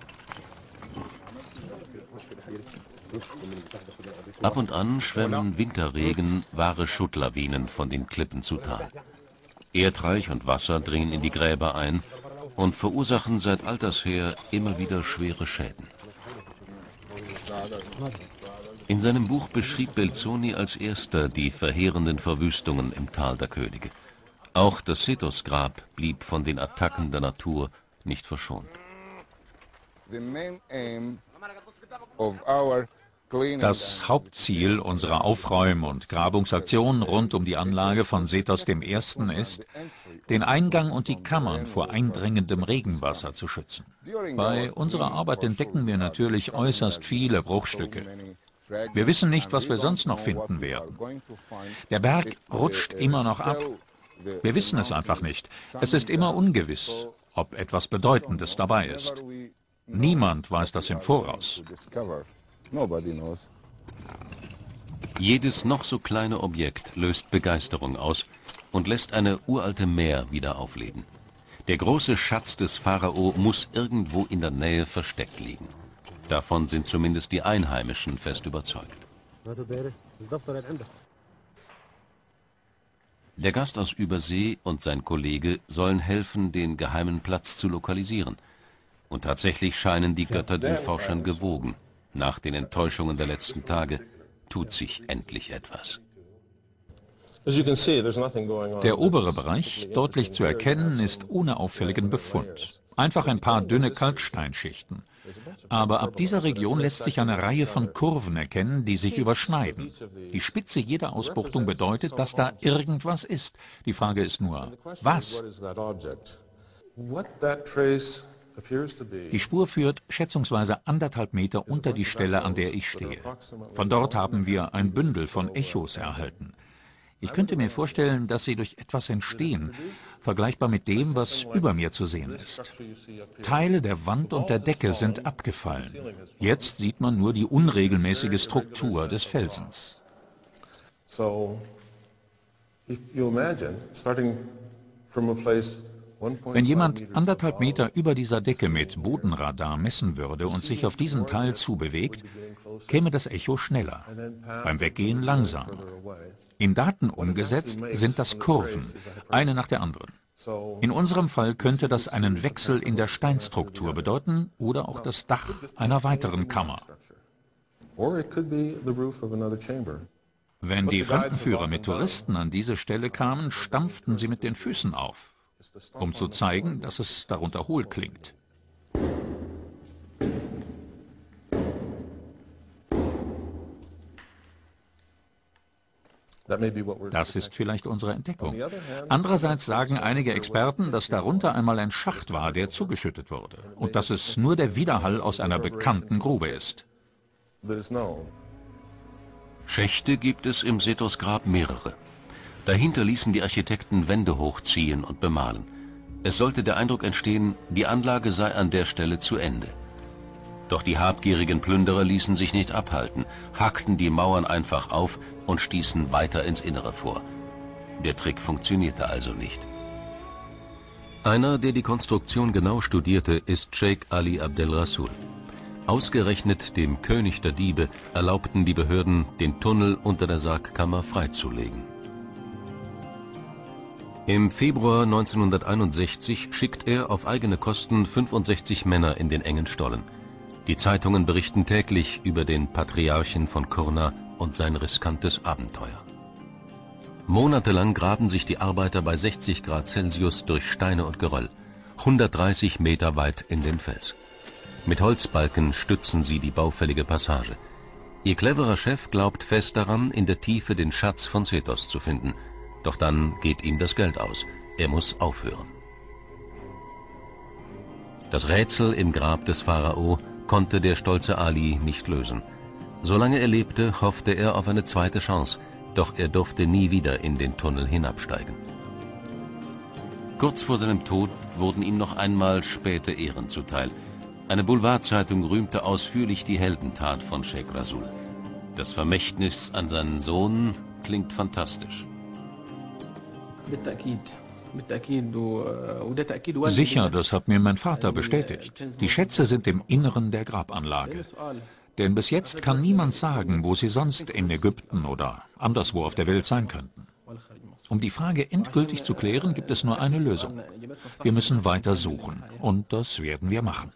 Ab und an schwemmen Winterregen wahre Schuttlawinen von den Klippen zu Tal. Erdreich und Wasser dringen in die Gräber ein und verursachen seit alters her immer wieder schwere Schäden. In seinem Buch beschrieb Belzoni als erster die verheerenden Verwüstungen im Tal der Könige. Auch das Sethos-Grab blieb von den Attacken der Natur nicht verschont. Das Hauptziel unserer Aufräum- und Grabungsaktion rund um die Anlage von Sethos der Erste ist, den Eingang und die Kammern vor eindringendem Regenwasser zu schützen. Bei unserer Arbeit entdecken wir natürlich äußerst viele Bruchstücke. Wir wissen nicht, was wir sonst noch finden werden. Der Berg rutscht immer noch ab. Wir wissen es einfach nicht. Es ist immer ungewiss, ob etwas Bedeutendes dabei ist. Niemand weiß das im Voraus. Jedes noch so kleine Objekt löst Begeisterung aus und lässt eine uralte Mär wieder aufleben. Der große Schatz des Pharao muss irgendwo in der Nähe versteckt liegen. Davon sind zumindest die Einheimischen fest überzeugt. Der Gast aus Übersee und sein Kollege sollen helfen, den geheimen Platz zu lokalisieren. Und tatsächlich scheinen die Götter den Forschern gewogen. Nach den Enttäuschungen der letzten Tage tut sich endlich etwas. Der obere Bereich, deutlich zu erkennen, ist ohne auffälligen Befund. Einfach ein paar dünne Kalksteinschichten. Aber ab dieser Region lässt sich eine Reihe von Kurven erkennen, die sich überschneiden. Die Spitze jeder Ausbuchtung bedeutet, dass da irgendwas ist. Die Frage ist nur, was? Die Spur führt schätzungsweise anderthalb Meter unter die Stelle, an der ich stehe. Von dort haben wir ein Bündel von Echos erhalten. Ich könnte mir vorstellen, dass sie durch etwas entstehen, vergleichbar mit dem, was über mir zu sehen ist. Teile der Wand und der Decke sind abgefallen. Jetzt sieht man nur die unregelmäßige Struktur des Felsens. Wenn jemand anderthalb Meter über dieser Decke mit Bodenradar messen würde und sich auf diesen Teil zubewegt, käme das Echo schneller, beim Weggehen langsamer. In Daten umgesetzt sind das Kurven, eine nach der anderen. In unserem Fall könnte das einen Wechsel in der Steinstruktur bedeuten oder auch das Dach einer weiteren Kammer. Wenn die Fremdenführer mit Touristen an diese Stelle kamen, stampften sie mit den Füßen auf, um zu zeigen, dass es darunter hohl klingt. Das ist vielleicht unsere Entdeckung. Andererseits sagen einige Experten, dass darunter einmal ein Schacht war, der zugeschüttet wurde, und dass es nur der Widerhall aus einer bekannten Grube ist. Schächte gibt es im Sethos-Grab mehrere. Dahinter ließen die Architekten Wände hochziehen und bemalen. Es sollte der Eindruck entstehen, die Anlage sei an der Stelle zu Ende. Doch die habgierigen Plünderer ließen sich nicht abhalten, hackten die Mauern einfach auf und stießen weiter ins Innere vor. Der Trick funktionierte also nicht. Einer, der die Konstruktion genau studierte, ist Sheikh Ali Abdel Rasul. Ausgerechnet dem König der Diebe erlaubten die Behörden, den Tunnel unter der Sargkammer freizulegen. Im Februar neunzehnhunderteinundsechzig schickt er auf eigene Kosten fünfundsechzig Männer in den engen Stollen. Die Zeitungen berichten täglich über den Patriarchen von Kurna und sein riskantes Abenteuer. Monatelang graben sich die Arbeiter bei sechzig Grad Celsius durch Steine und Geröll, hundertdreißig Meter weit in den Fels. Mit Holzbalken stützen sie die baufällige Passage. Ihr cleverer Chef glaubt fest daran, in der Tiefe den Schatz von Sethos zu finden. Doch dann geht ihm das Geld aus. Er muss aufhören. Das Rätsel im Grab des Pharao konnte der stolze Ali nicht lösen. Solange er lebte, hoffte er auf eine zweite Chance, doch er durfte nie wieder in den Tunnel hinabsteigen. Kurz vor seinem Tod wurden ihm noch einmal späte Ehren zuteil. Eine Boulevardzeitung rühmte ausführlich die Heldentat von Sheikh Rasul. Das Vermächtnis an seinen Sohn klingt fantastisch. Sicher, das hat mir mein Vater bestätigt. Die Schätze sind im Inneren der Grabanlage. Denn bis jetzt kann niemand sagen, wo sie sonst in Ägypten oder anderswo auf der Welt sein könnten. Um die Frage endgültig zu klären, gibt es nur eine Lösung. Wir müssen weiter suchen, und das werden wir machen.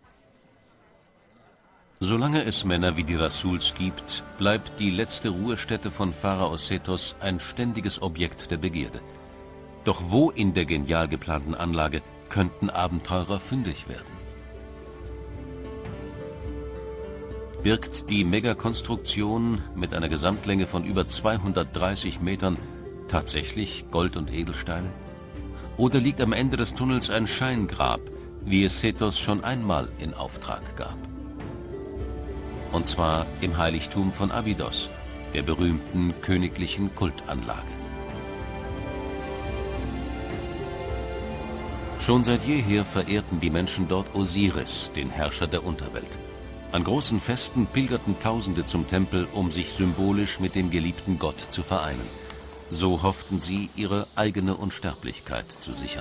Solange es Männer wie die Rasuls gibt, bleibt die letzte Ruhestätte von Pharao Sethos ein ständiges Objekt der Begierde. Doch wo in der genial geplanten Anlage könnten Abenteurer fündig werden? Birgt die Megakonstruktion mit einer Gesamtlänge von über zweihundertdreißig Metern tatsächlich Gold und Edelsteine? Oder liegt am Ende des Tunnels ein Scheingrab, wie es Sethos schon einmal in Auftrag gab? Und zwar im Heiligtum von Abydos, der berühmten königlichen Kultanlage. Schon seit jeher verehrten die Menschen dort Osiris, den Herrscher der Unterwelt. An großen Festen pilgerten Tausende zum Tempel, um sich symbolisch mit dem geliebten Gott zu vereinen. So hofften sie, ihre eigene Unsterblichkeit zu sichern.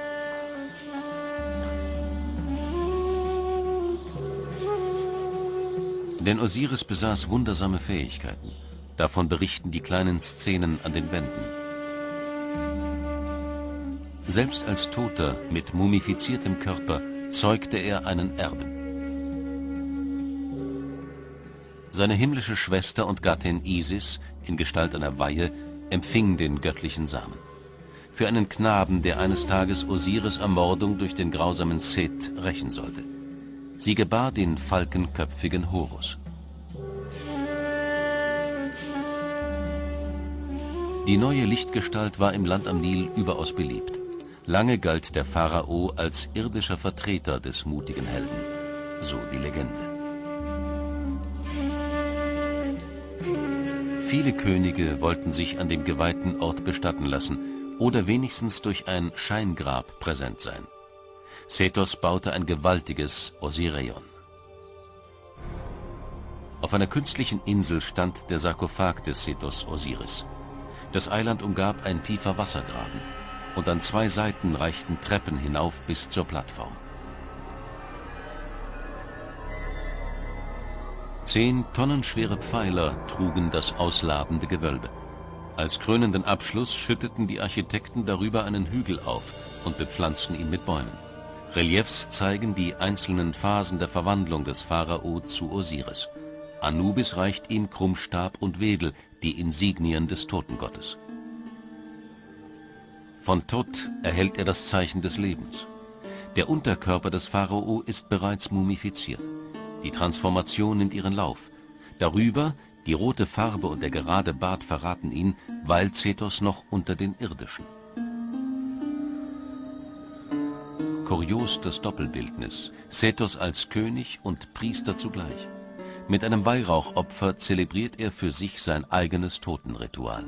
Denn Osiris besaß wundersame Fähigkeiten. Davon berichten die kleinen Szenen an den Wänden. Selbst als Toter mit mumifiziertem Körper zeugte er einen Erben. Seine himmlische Schwester und Gattin Isis, in Gestalt einer Weihe, empfing den göttlichen Samen. Für einen Knaben, der eines Tages Osiris' Ermordung durch den grausamen Seth rächen sollte. Sie gebar den falkenköpfigen Horus. Die neue Lichtgestalt war im Land am Nil überaus beliebt. Lange galt der Pharao als irdischer Vertreter des mutigen Helden, so die Legende. Viele Könige wollten sich an dem geweihten Ort bestatten lassen oder wenigstens durch ein Scheingrab präsent sein. Sethos baute ein gewaltiges Osiraion. Auf einer künstlichen Insel stand der Sarkophag des Sethos Osiris. Das Eiland umgab ein tiefer Wassergraben und an zwei Seiten reichten Treppen hinauf bis zur Plattform. Zehn tonnenschwere Pfeiler trugen das ausladende Gewölbe. Als krönenden Abschluss schütteten die Architekten darüber einen Hügel auf und bepflanzten ihn mit Bäumen. Reliefs zeigen die einzelnen Phasen der Verwandlung des Pharao zu Osiris. Anubis reicht ihm Krummstab und Wedel, die Insignien des Totengottes. Von Tod erhält er das Zeichen des Lebens. Der Unterkörper des Pharao ist bereits mumifiziert. Die Transformation nimmt ihren Lauf. Darüber, die rote Farbe und der gerade Bart verraten ihn, weilt Sethos noch unter den Irdischen. Kurios das Doppelbildnis, Sethos als König und Priester zugleich. Mit einem Weihrauchopfer zelebriert er für sich sein eigenes Totenritual.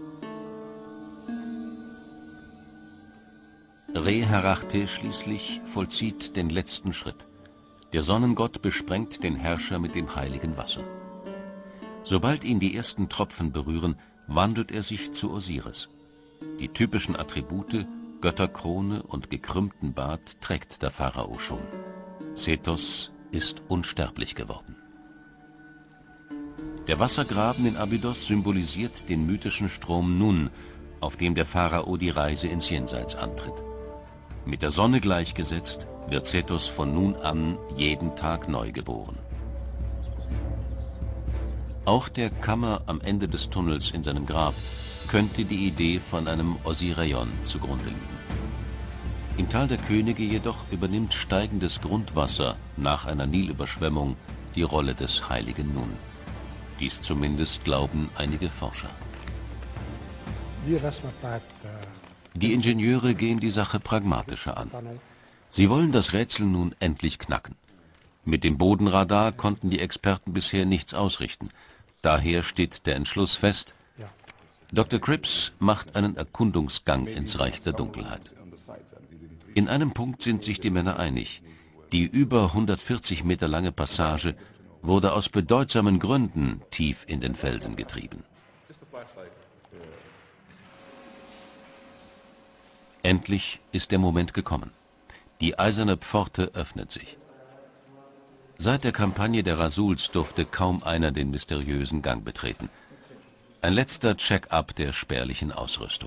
Re-Harachte schließlich vollzieht den letzten Schritt. Der Sonnengott besprengt den Herrscher mit dem heiligen Wasser. Sobald ihn die ersten Tropfen berühren, wandelt er sich zu Osiris. Die typischen Attribute, Götterkrone und gekrümmten Bart trägt der Pharao schon. Sethos ist unsterblich geworden. Der Wassergraben in Abydos symbolisiert den mythischen Strom Nun, auf dem der Pharao die Reise ins Jenseits antritt. Mit der Sonne gleichgesetzt, wird Sethos von nun an jeden Tag neu geboren. Auch der Kammer am Ende des Tunnels in seinem Grab könnte die Idee von einem Osiraion zugrunde liegen. Im Tal der Könige jedoch übernimmt steigendes Grundwasser nach einer Nilüberschwemmung die Rolle des heiligen Nun. Dies zumindest glauben einige Forscher. Die Ingenieure gehen die Sache pragmatischer an. Sie wollen das Rätsel nun endlich knacken. Mit dem Bodenradar konnten die Experten bisher nichts ausrichten. Daher steht der Entschluss fest, Doktor Cripps macht einen Erkundungsgang ins Reich der Dunkelheit. In einem Punkt sind sich die Männer einig. Die über hundertvierzig Meter lange Passage wurde aus bedeutsamen Gründen tief in den Felsen getrieben. Endlich ist der Moment gekommen. Die eiserne Pforte öffnet sich. Seit der Kampagne der Rasuls durfte kaum einer den mysteriösen Gang betreten. Ein letzter Check-up der spärlichen Ausrüstung.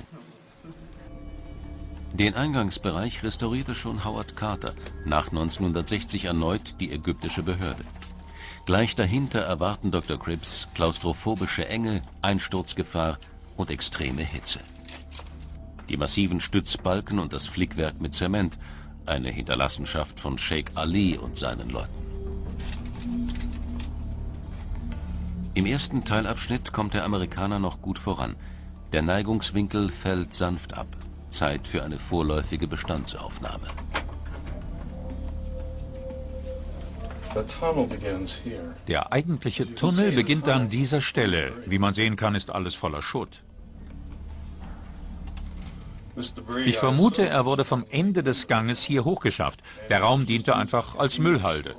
Den Eingangsbereich restaurierte schon Howard Carter, nach neunzehnhundertsechzig erneut die ägyptische Behörde. Gleich dahinter erwarten Doktor Cripps klaustrophobische Enge, Einsturzgefahr und extreme Hitze. Die massiven Stützbalken und das Flickwerk mit Zement, eine Hinterlassenschaft von Sheikh Ali und seinen Leuten. Im ersten Teilabschnitt kommt der Amerikaner noch gut voran. Der Neigungswinkel fällt sanft ab. Zeit für eine vorläufige Bestandsaufnahme. Der eigentliche Tunnel beginnt an dieser Stelle. Wie man sehen kann, ist alles voller Schutt. Ich vermute, er wurde vom Ende des Ganges hier hochgeschafft. Der Raum diente einfach als Müllhalde.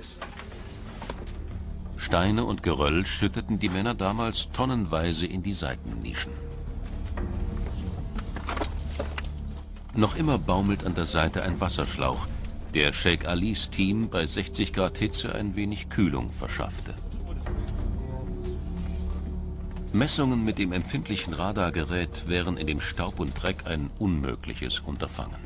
Steine und Geröll schütteten die Männer damals tonnenweise in die Seitennischen. Noch immer baumelt an der Seite ein Wasserschlauch, der Sheikh Alis Team bei sechzig Grad Hitze ein wenig Kühlung verschaffte. Messungen mit dem empfindlichen Radargerät wären in dem Staub und Dreck ein unmögliches Unterfangen.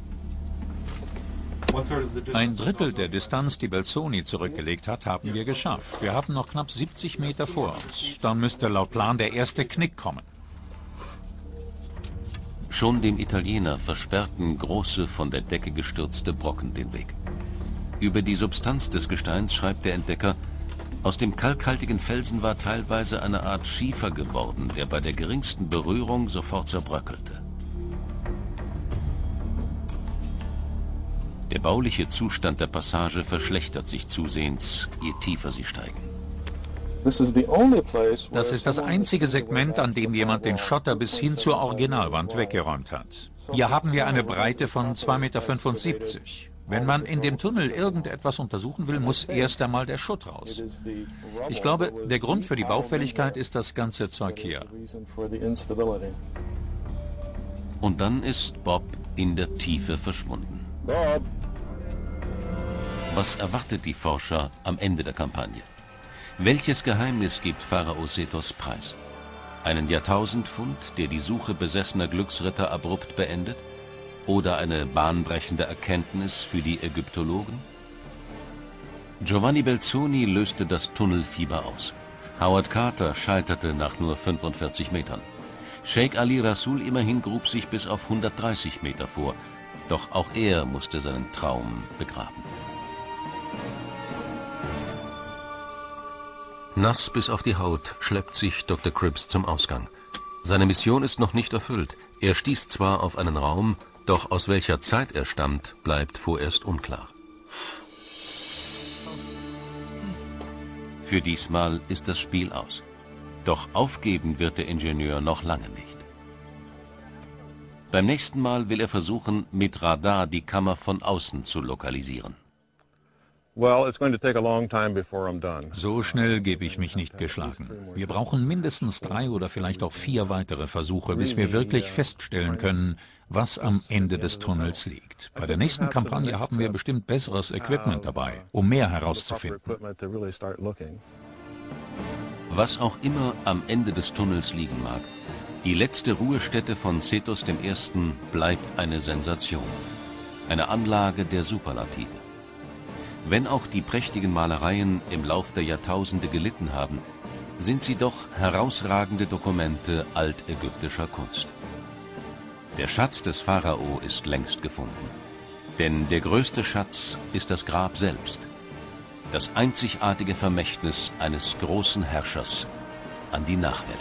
Ein Drittel der Distanz, die Belzoni zurückgelegt hat, haben wir geschafft. Wir haben noch knapp siebzig Meter vor uns. Dann müsste laut Plan der erste Knick kommen. Schon dem Italiener versperrten große, von der Decke gestürzte Brocken den Weg. Über die Substanz des Gesteins schreibt der Entdecker: Aus dem kalkhaltigen Felsen war teilweise eine Art Schiefer geworden, der bei der geringsten Berührung sofort zerbröckelte. Der bauliche Zustand der Passage verschlechtert sich zusehends, je tiefer sie steigen. Das ist das einzige Segment, an dem jemand den Schotter bis hin zur Originalwand weggeräumt hat. Hier haben wir eine Breite von zwei Meter fünfundsiebzig. Wenn man in dem Tunnel irgendetwas untersuchen will, muss erst einmal der Schutt raus. Ich glaube, der Grund für die Baufälligkeit ist das ganze Zeug hier. Und dann ist Bob in der Tiefe verschwunden. Was erwartet die Forscher am Ende der Kampagne? Welches Geheimnis gibt Pharao Sethos preis? Einen Jahrtausendfund, der die Suche besessener Glücksritter abrupt beendet? Oder eine bahnbrechende Erkenntnis für die Ägyptologen? Giovanni Belzoni löste das Tunnelfieber aus. Howard Carter scheiterte nach nur fünfundvierzig Metern. Sheikh Ali Rasul immerhin grub sich bis auf hundertdreißig Meter vor. Doch auch er musste seinen Traum begraben. Nass bis auf die Haut schleppt sich Doktor Cripps zum Ausgang. Seine Mission ist noch nicht erfüllt. Er stieß zwar auf einen Raum, doch aus welcher Zeit er stammt, bleibt vorerst unklar. Für diesmal ist das Spiel aus. Doch aufgeben wird der Ingenieur noch lange nicht. Beim nächsten Mal will er versuchen, mit Radar die Kammer von außen zu lokalisieren. So schnell gebe ich mich nicht geschlagen. Wir brauchen mindestens drei oder vielleicht auch vier weitere Versuche, bis wir wirklich feststellen können, was am Ende des Tunnels liegt. Bei der nächsten Kampagne haben wir bestimmt besseres Equipment dabei, um mehr herauszufinden. Was auch immer am Ende des Tunnels liegen mag, die letzte Ruhestätte von Sethos dem Ersten bleibt eine Sensation. Eine Anlage der Superlative. Wenn auch die prächtigen Malereien im Lauf der Jahrtausende gelitten haben, sind sie doch herausragende Dokumente altägyptischer Kunst. Der Schatz des Pharao ist längst gefunden. Denn der größte Schatz ist das Grab selbst. Das einzigartige Vermächtnis eines großen Herrschers an die Nachwelt.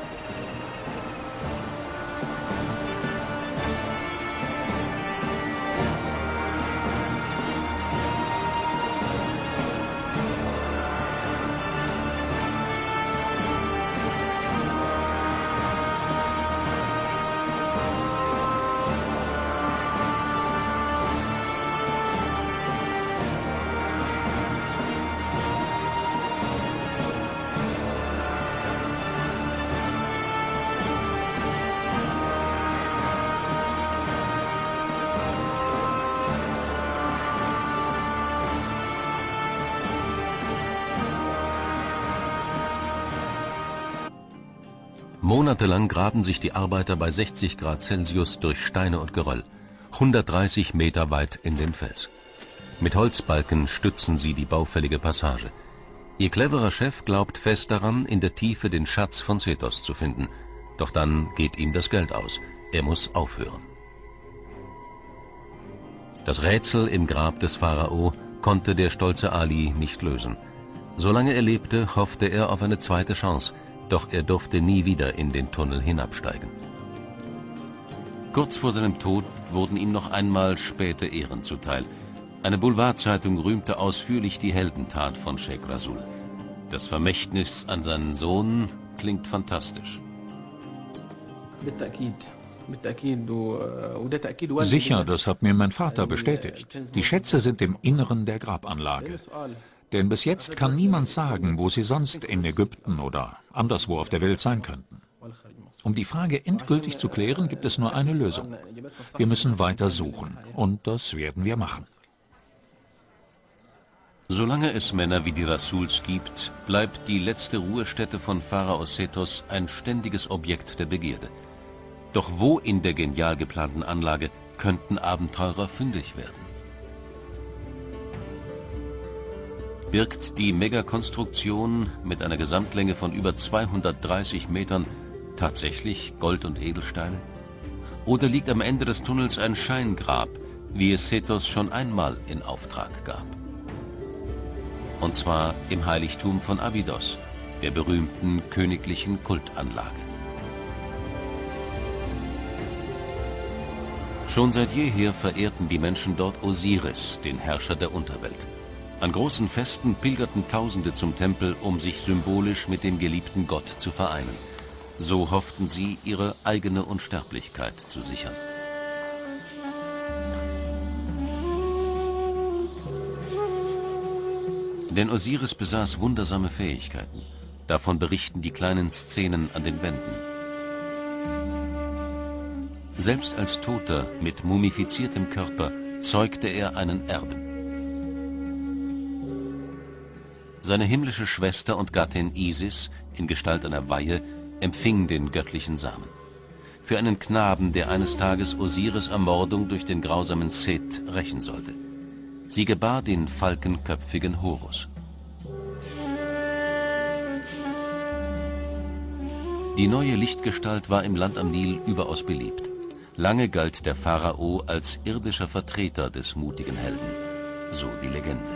Monatelang graben sich die Arbeiter bei sechzig Grad Celsius durch Steine und Geröll, hundertdreißig Meter weit in den Fels. Mit Holzbalken stützen sie die baufällige Passage. Ihr cleverer Chef glaubt fest daran, in der Tiefe den Schatz von Sethos zu finden. Doch dann geht ihm das Geld aus. Er muss aufhören. Das Rätsel im Grab des Pharao konnte der stolze Ali nicht lösen. Solange er lebte, hoffte er auf eine zweite Chance, doch er durfte nie wieder in den Tunnel hinabsteigen. Kurz vor seinem Tod wurden ihm noch einmal späte Ehren zuteil. Eine Boulevardzeitung rühmte ausführlich die Heldentat von Sheikh Rasul. Das Vermächtnis an seinen Sohn klingt fantastisch. Sicher, das hat mir mein Vater bestätigt. Die Schätze sind im Inneren der Grabanlage. Denn bis jetzt kann niemand sagen, wo sie sonst in Ägypten oder anderswo auf der Welt sein könnten. Um die Frage endgültig zu klären, gibt es nur eine Lösung. Wir müssen weiter suchen. Und das werden wir machen. Solange es Männer wie die Rasuls gibt, bleibt die letzte Ruhestätte von Pharao Sethos ein ständiges Objekt der Begierde. Doch wo in der genial geplanten Anlage könnten Abenteurer fündig werden? Birgt die Megakonstruktion mit einer Gesamtlänge von über zweihundertdreißig Metern tatsächlich Gold und Edelsteine? Oder liegt am Ende des Tunnels ein Scheingrab, wie es Sethos schon einmal in Auftrag gab? Und zwar im Heiligtum von Abydos, der berühmten königlichen Kultanlage. Schon seit jeher verehrten die Menschen dort Osiris, den Herrscher der Unterwelt. An großen Festen pilgerten Tausende zum Tempel, um sich symbolisch mit dem geliebten Gott zu vereinen. So hofften sie, ihre eigene Unsterblichkeit zu sichern. Denn Osiris besaß wundersame Fähigkeiten. Davon berichten die kleinen Szenen an den Wänden. Selbst als Toter mit mumifiziertem Körper zeugte er einen Erben. Seine himmlische Schwester und Gattin Isis, in Gestalt einer Weihe, empfing den göttlichen Samen. Für einen Knaben, der eines Tages Osiris' Ermordung durch den grausamen Seth rächen sollte. Sie gebar den falkenköpfigen Horus. Die neue Lichtgestalt war im Land am Nil überaus beliebt. Lange galt der Pharao als irdischer Vertreter des mutigen Helden, so die Legende.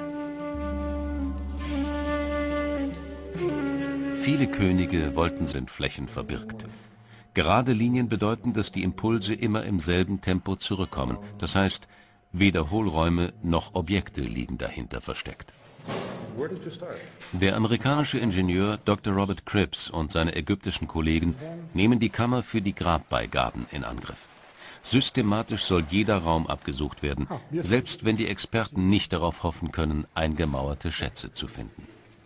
Viele Könige wollten sie in Flächen verbirgt. Gerade Linien bedeuten, dass die Impulse immer im selben Tempo zurückkommen. Das heißt, weder Hohlräume noch Objekte liegen dahinter versteckt. Der amerikanische Ingenieur Doktor Robert Cripps und seine ägyptischen Kollegen nehmen die Kammer für die Grabbeigaben in Angriff. Systematisch soll jeder Raum abgesucht werden, selbst wenn die Experten nicht darauf hoffen können, eingemauerte Schätze zu finden.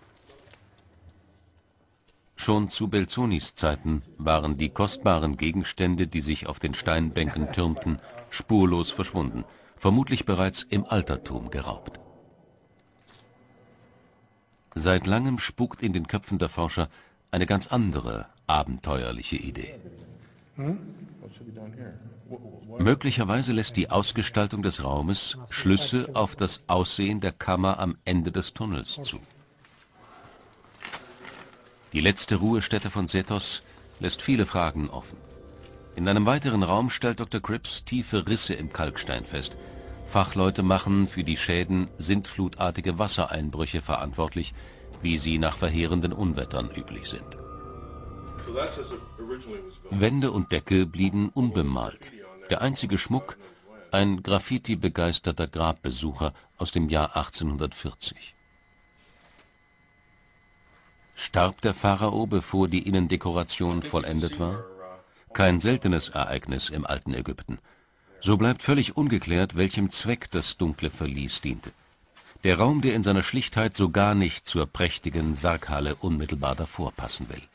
Schon zu Belzonis Zeiten waren die kostbaren Gegenstände, die sich auf den Steinbänken türmten, spurlos verschwunden, vermutlich bereits im Altertum geraubt. Seit langem spukt in den Köpfen der Forscher eine ganz andere, abenteuerliche Idee. Möglicherweise lässt die Ausgestaltung des Raumes Schlüsse auf das Aussehen der Kammer am Ende des Tunnels zu. Die letzte Ruhestätte von Sethos lässt viele Fragen offen. In einem weiteren Raum stellt Doktor Cripps tiefe Risse im Kalkstein fest. Fachleute machen für die Schäden sintflutartige Wassereinbrüche verantwortlich, wie sie nach verheerenden Unwettern üblich sind. Wände und Decke blieben unbemalt. Der einzige Schmuck, ein Graffiti-begeisterter Grabbesucher aus dem Jahr achtzehnhundertvierzig. Starb der Pharao, bevor die Innendekoration vollendet war? Kein seltenes Ereignis im alten Ägypten. So bleibt völlig ungeklärt, welchem Zweck das dunkle Verlies diente. Der Raum, der in seiner Schlichtheit so gar nicht zur prächtigen Sarghalle unmittelbar davor passen will.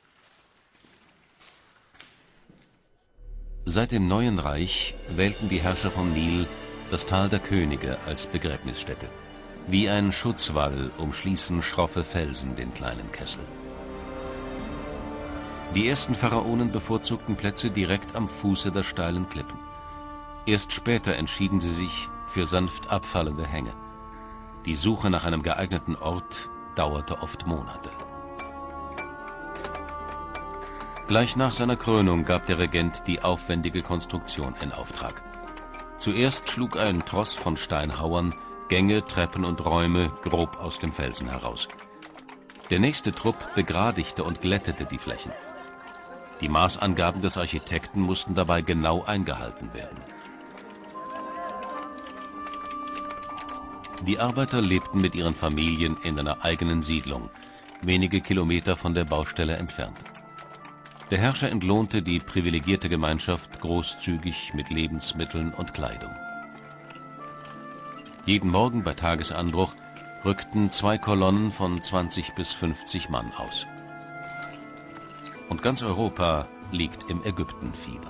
Seit dem Neuen Reich wählten die Herrscher vom Nil das Tal der Könige als Begräbnisstätte. Wie ein Schutzwall umschließen schroffe Felsen den kleinen Kessel. Die ersten Pharaonen bevorzugten Plätze direkt am Fuße der steilen Klippen. Erst später entschieden sie sich für sanft abfallende Hänge. Die Suche nach einem geeigneten Ort dauerte oft Monate. Gleich nach seiner Krönung gab der Regent die aufwendige Konstruktion in Auftrag. Zuerst schlug ein Tross von Steinhauern Gänge, Treppen und Räume grob aus dem Felsen heraus. Der nächste Trupp begradigte und glättete die Flächen. Die Maßangaben des Architekten mussten dabei genau eingehalten werden. Die Arbeiter lebten mit ihren Familien in einer eigenen Siedlung, wenige Kilometer von der Baustelle entfernt. Der Herrscher entlohnte die privilegierte Gemeinschaft großzügig mit Lebensmitteln und Kleidung. Jeden Morgen bei Tagesanbruch rückten zwei Kolonnen von zwanzig bis fünfzig Mann aus. Und ganz Europa liegt im Ägyptenfieber.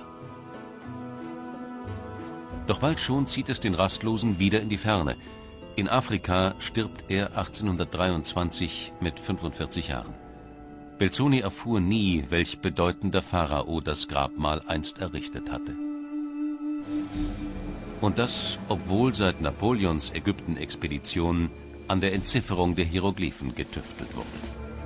Doch bald schon zieht es den Rastlosen wieder in die Ferne. In Afrika stirbt er achtzehnhundertdreiundzwanzig mit fünfundvierzig Jahren. Belzoni erfuhr nie, welch bedeutender Pharao das Grabmal einst errichtet hatte. Und das, obwohl seit Napoleons Ägypten-Expedition an der Entzifferung der Hieroglyphen getüftelt wurde.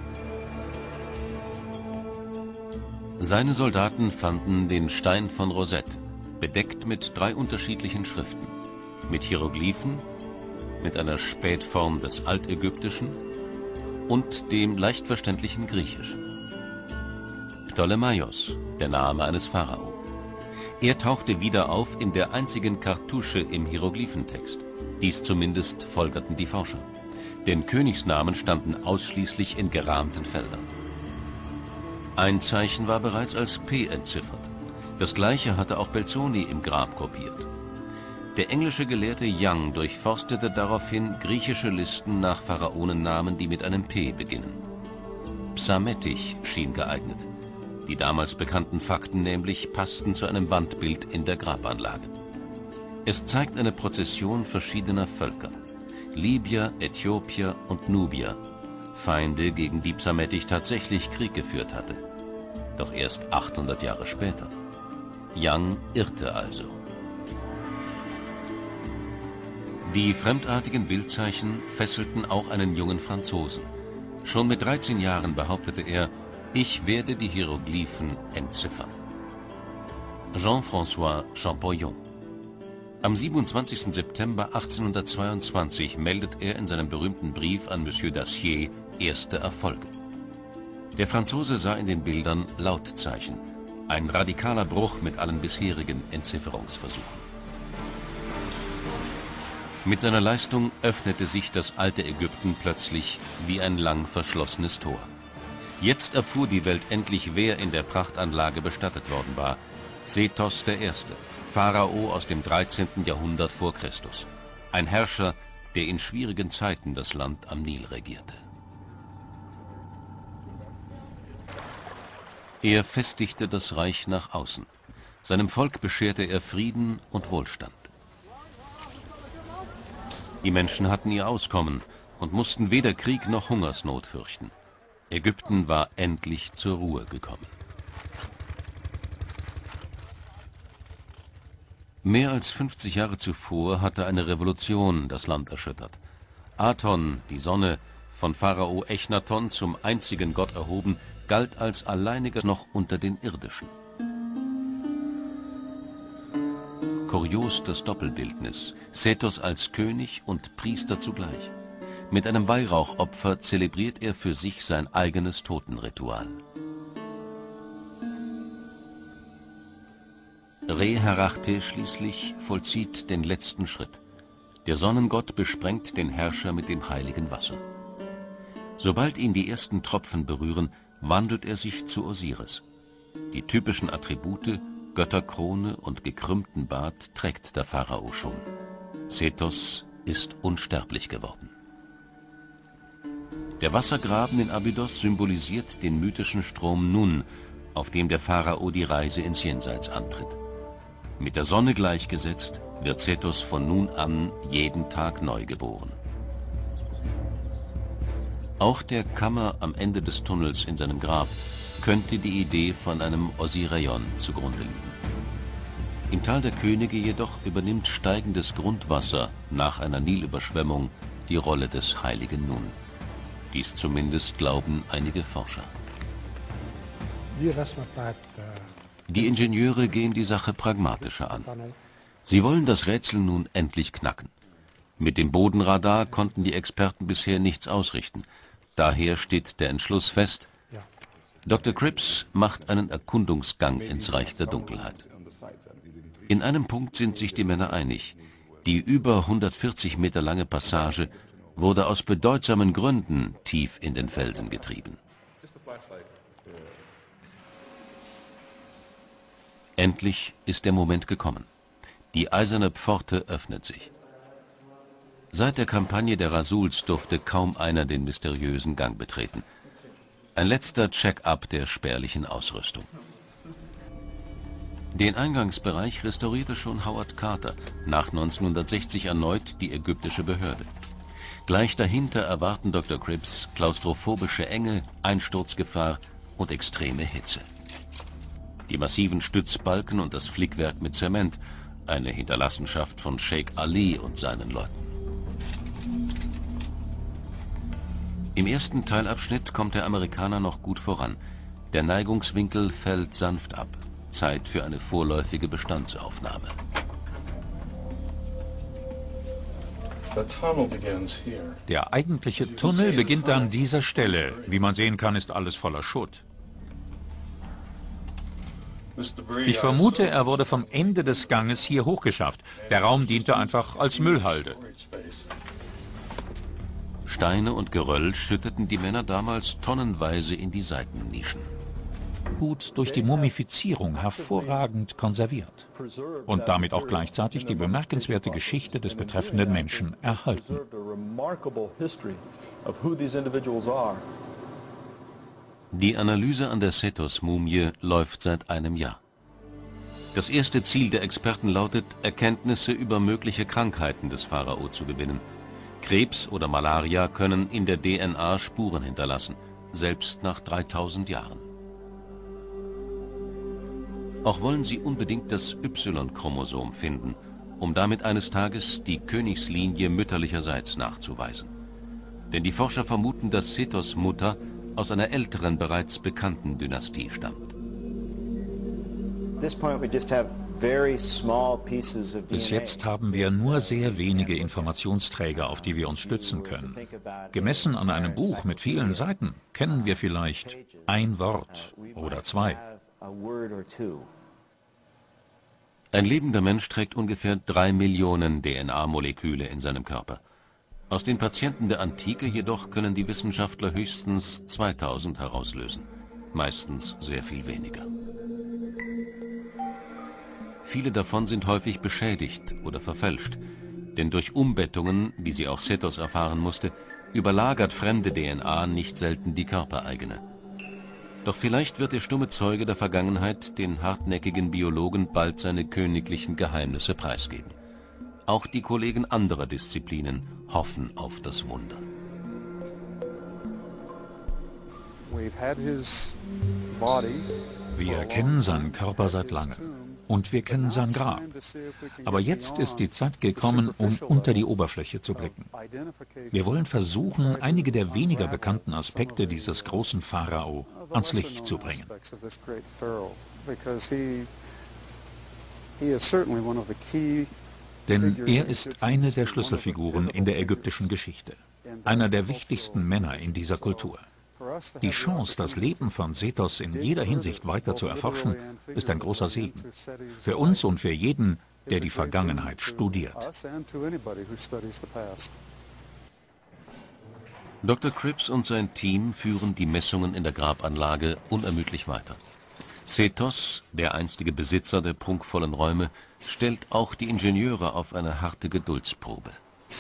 Seine Soldaten fanden den Stein von Rosette, bedeckt mit drei unterschiedlichen Schriften, mit Hieroglyphen, mit einer Spätform des Altägyptischen und dem leicht verständlichen Griechischen. Ptolemaios, der Name eines Pharao. Er tauchte wieder auf in der einzigen Kartusche im Hieroglyphentext. Dies zumindest folgerten die Forscher. Denn Königsnamen standen ausschließlich in gerahmten Feldern. Ein Zeichen war bereits als P entziffert. Das gleiche hatte auch Belzoni im Grab kopiert. Der englische Gelehrte Young durchforstete daraufhin griechische Listen nach Pharaonennamen, die mit einem P beginnen. Psametic schien geeignet. Die damals bekannten Fakten nämlich passten zu einem Wandbild in der Grabanlage. Es zeigt eine Prozession verschiedener Völker. Libyer, Äthiopier und Nubier. Feinde, gegen die Psametic tatsächlich Krieg geführt hatte. Doch erst achthundert Jahre später. Young irrte also. Die fremdartigen Bildzeichen fesselten auch einen jungen Franzosen. Schon mit dreizehn Jahren behauptete er, ich werde die Hieroglyphen entziffern. Jean-François Champollion. Am siebenundzwanzigsten September achtzehnhundertzweiundzwanzig meldet er in seinem berühmten Brief an Monsieur Dacier erste Erfolge. Der Franzose sah in den Bildern Lautzeichen, ein radikaler Bruch mit allen bisherigen Entzifferungsversuchen. Mit seiner Leistung öffnete sich das alte Ägypten plötzlich wie ein lang verschlossenes Tor. Jetzt erfuhr die Welt endlich, wer in der Prachtanlage bestattet worden war. Sethos der Erste, Pharao aus dem dreizehnten Jahrhundert vor Christus. Ein Herrscher, der in schwierigen Zeiten das Land am Nil regierte. Er festigte das Reich nach außen. Seinem Volk bescherte er Frieden und Wohlstand. Die Menschen hatten ihr Auskommen und mussten weder Krieg noch Hungersnot fürchten. Ägypten war endlich zur Ruhe gekommen. Mehr als fünfzig Jahre zuvor hatte eine Revolution das Land erschüttert. Aton, die Sonne, von Pharao Echnaton zum einzigen Gott erhoben, galt als alleiniger noch unter den Irdischen. Kurios das Doppelbildnis, Sethos als König und Priester zugleich. Mit einem Weihrauchopfer zelebriert er für sich sein eigenes Totenritual. Re-Harachte schließlich vollzieht den letzten Schritt. Der Sonnengott besprengt den Herrscher mit dem heiligen Wasser. Sobald ihn die ersten Tropfen berühren, wandelt er sich zu Osiris. Die typischen Attribute, Götterkrone und gekrümmten Bart trägt der Pharao schon. Sethos ist unsterblich geworden. Der Wassergraben in Abydos symbolisiert den mythischen Strom Nun, auf dem der Pharao die Reise ins Jenseits antritt. Mit der Sonne gleichgesetzt, wird Sethos von nun an jeden Tag neu geboren. Auch der Kammer am Ende des Tunnels in seinem Grab könnte die Idee von einem Osirion zugrunde liegen. Im Tal der Könige jedoch übernimmt steigendes Grundwasser nach einer Nilüberschwemmung die Rolle des heiligen Nun. Dies zumindest glauben einige Forscher. Die Ingenieure gehen die Sache pragmatischer an. Sie wollen das Rätsel nun endlich knacken. Mit dem Bodenradar konnten die Experten bisher nichts ausrichten. Daher steht der Entschluss fest, Doktor Cripps macht einen Erkundungsgang ins Reich der Dunkelheit. In einem Punkt sind sich die Männer einig. Die über hundertvierzig Meter lange Passage wurde aus bedeutsamen Gründen tief in den Felsen getrieben. Endlich ist der Moment gekommen. Die eiserne Pforte öffnet sich. Seit der Kampagne der Rasuls durfte kaum einer den mysteriösen Gang betreten. Ein letzter Check-up der spärlichen Ausrüstung. Den Eingangsbereich restaurierte schon Howard Carter, nach neunzehnhundertsechzig erneut die ägyptische Behörde. Gleich dahinter erwarten Doktor Cripps klaustrophobische Enge, Einsturzgefahr und extreme Hitze. Die massiven Stützbalken und das Flickwerk mit Zement, eine Hinterlassenschaft von Sheikh Ali und seinen Leuten. Im ersten Teilabschnitt kommt der Amerikaner noch gut voran. Der Neigungswinkel fällt sanft ab. Zeit für eine vorläufige Bestandsaufnahme. Der eigentliche Tunnel beginnt an dieser Stelle. Wie man sehen kann, ist alles voller Schutt. Ich vermute, er wurde vom Ende des Ganges hier hochgeschafft. Der Raum diente einfach als Müllhalde. Steine und Geröll schütteten die Männer damals tonnenweise in die Seitennischen. Gut durch die Mumifizierung hervorragend konserviert und damit auch gleichzeitig die bemerkenswerte Geschichte des betreffenden Menschen erhalten. Die Analyse an der Sethos-Mumie läuft seit einem Jahr. Das erste Ziel der Experten lautet, Erkenntnisse über mögliche Krankheiten des Pharao zu gewinnen. Krebs oder Malaria können in der D N A Spuren hinterlassen, selbst nach dreitausend Jahren. Auch wollen sie unbedingt das Y-Chromosom finden, um damit eines Tages die Königslinie mütterlicherseits nachzuweisen. Denn die Forscher vermuten, dass Sethos Mutter aus einer älteren, bereits bekannten Dynastie stammt. Bis jetzt haben wir nur sehr wenige Informationsträger, auf die wir uns stützen können. Gemessen an einem Buch mit vielen Seiten kennen wir vielleicht ein Wort oder zwei. Ein lebender Mensch trägt ungefähr drei Millionen D N A-Moleküle in seinem Körper. Aus den Patienten der Antike jedoch können die Wissenschaftler höchstens zweitausend herauslösen. Meistens sehr viel weniger. Viele davon sind häufig beschädigt oder verfälscht, denn durch Umbettungen, wie sie auch Sethos erfahren musste, überlagert fremde D N A nicht selten die körpereigene. Doch vielleicht wird der stumme Zeuge der Vergangenheit den hartnäckigen Biologen bald seine königlichen Geheimnisse preisgeben. Auch die Kollegen anderer Disziplinen hoffen auf das Wunder. Wir kennen seinen Körper seit langem. Und wir kennen sein Grab. Aber jetzt ist die Zeit gekommen, um unter die Oberfläche zu blicken. Wir wollen versuchen, einige der weniger bekannten Aspekte dieses großen Pharao ans Licht zu bringen. Denn er ist eine der Schlüsselfiguren in der ägyptischen Geschichte, einer der wichtigsten Männer in dieser Kultur. Die Chance, das Leben von Sethos in jeder Hinsicht weiter zu erforschen, ist ein großer Segen. Für uns und für jeden, der die Vergangenheit studiert. Doktor Cripps und sein Team führen die Messungen in der Grabanlage unermüdlich weiter. Sethos, der einstige Besitzer der prunkvollen Räume, stellt auch die Ingenieure auf eine harte Geduldsprobe.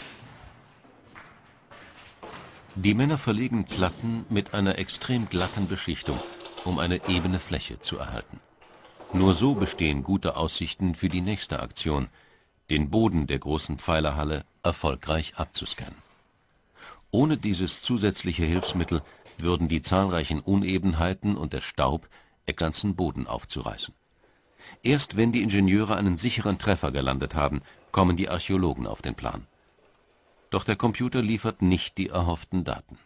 Die Männer verlegen Platten mit einer extrem glatten Beschichtung, um eine ebene Fläche zu erhalten. Nur so bestehen gute Aussichten für die nächste Aktion, den Boden der großen Pfeilerhalle erfolgreich abzuscannen. Ohne dieses zusätzliche Hilfsmittel würden die zahlreichen Unebenheiten und der Staub den ganzen Boden aufzureißen. Erst wenn die Ingenieure einen sicheren Treffer gelandet haben, kommen die Archäologen auf den Plan. Doch der Computer liefert nicht die erhofften Daten.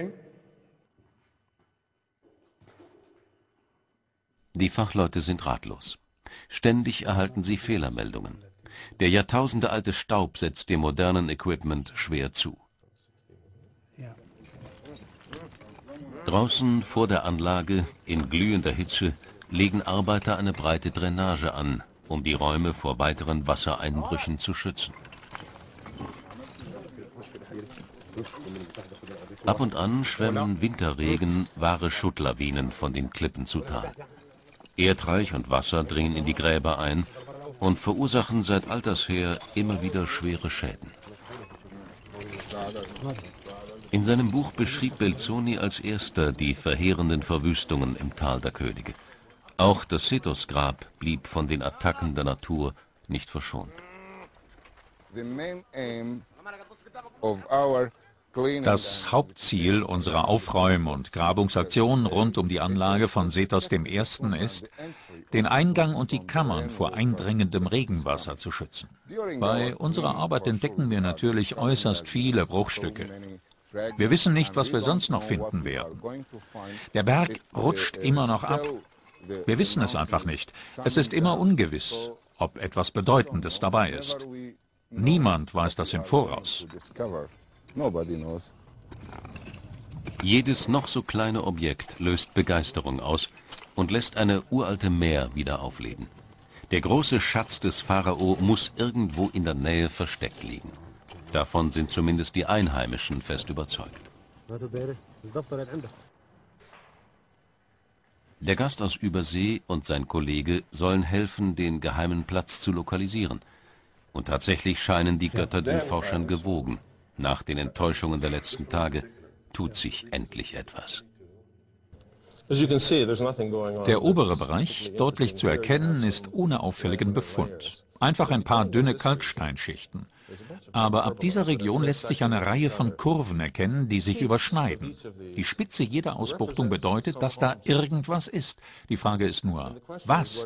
Die Fachleute sind ratlos. Ständig erhalten sie Fehlermeldungen. Der jahrtausendealte Staub setzt dem modernen Equipment schwer zu. Draußen vor der Anlage, in glühender Hitze, legen Arbeiter eine breite Drainage an, um die Räume vor weiteren Wassereinbrüchen zu schützen. Ab und an schwemmen Winterregen wahre Schuttlawinen von den Klippen zu Tal. Erdreich und Wasser dringen in die Gräber ein und verursachen seit alters her immer wieder schwere Schäden. In seinem Buch beschrieb Belzoni als erster die verheerenden Verwüstungen im Tal der Könige. Auch das Sethosgrab blieb von den Attacken der Natur nicht verschont. Das Hauptziel unserer Aufräum- und Grabungsaktion rund um die Anlage von Sethos der Erste ist, den Eingang und die Kammern vor eindringendem Regenwasser zu schützen. Bei unserer Arbeit entdecken wir natürlich äußerst viele Bruchstücke. Wir wissen nicht, was wir sonst noch finden werden. Der Berg rutscht immer noch ab. Wir wissen es einfach nicht. Es ist immer ungewiss, ob etwas Bedeutendes dabei ist. Niemand weiß das im Voraus. Jedes noch so kleine Objekt löst Begeisterung aus und lässt eine uralte Mär wieder aufleben. Der große Schatz des Pharao muss irgendwo in der Nähe versteckt liegen. Davon sind zumindest die Einheimischen fest überzeugt. Der Gast aus Übersee und sein Kollege sollen helfen, den geheimen Platz zu lokalisieren. Und tatsächlich scheinen die Götter den Forschern gewogen. Nach den Enttäuschungen der letzten Tage tut sich endlich etwas. Der obere Bereich, deutlich zu erkennen, ist ohne auffälligen Befund. Einfach ein paar dünne Kalksteinschichten. Aber ab dieser Region lässt sich eine Reihe von Kurven erkennen, die sich überschneiden. Die Spitze jeder Ausbuchtung bedeutet, dass da irgendwas ist. Die Frage ist nur, was?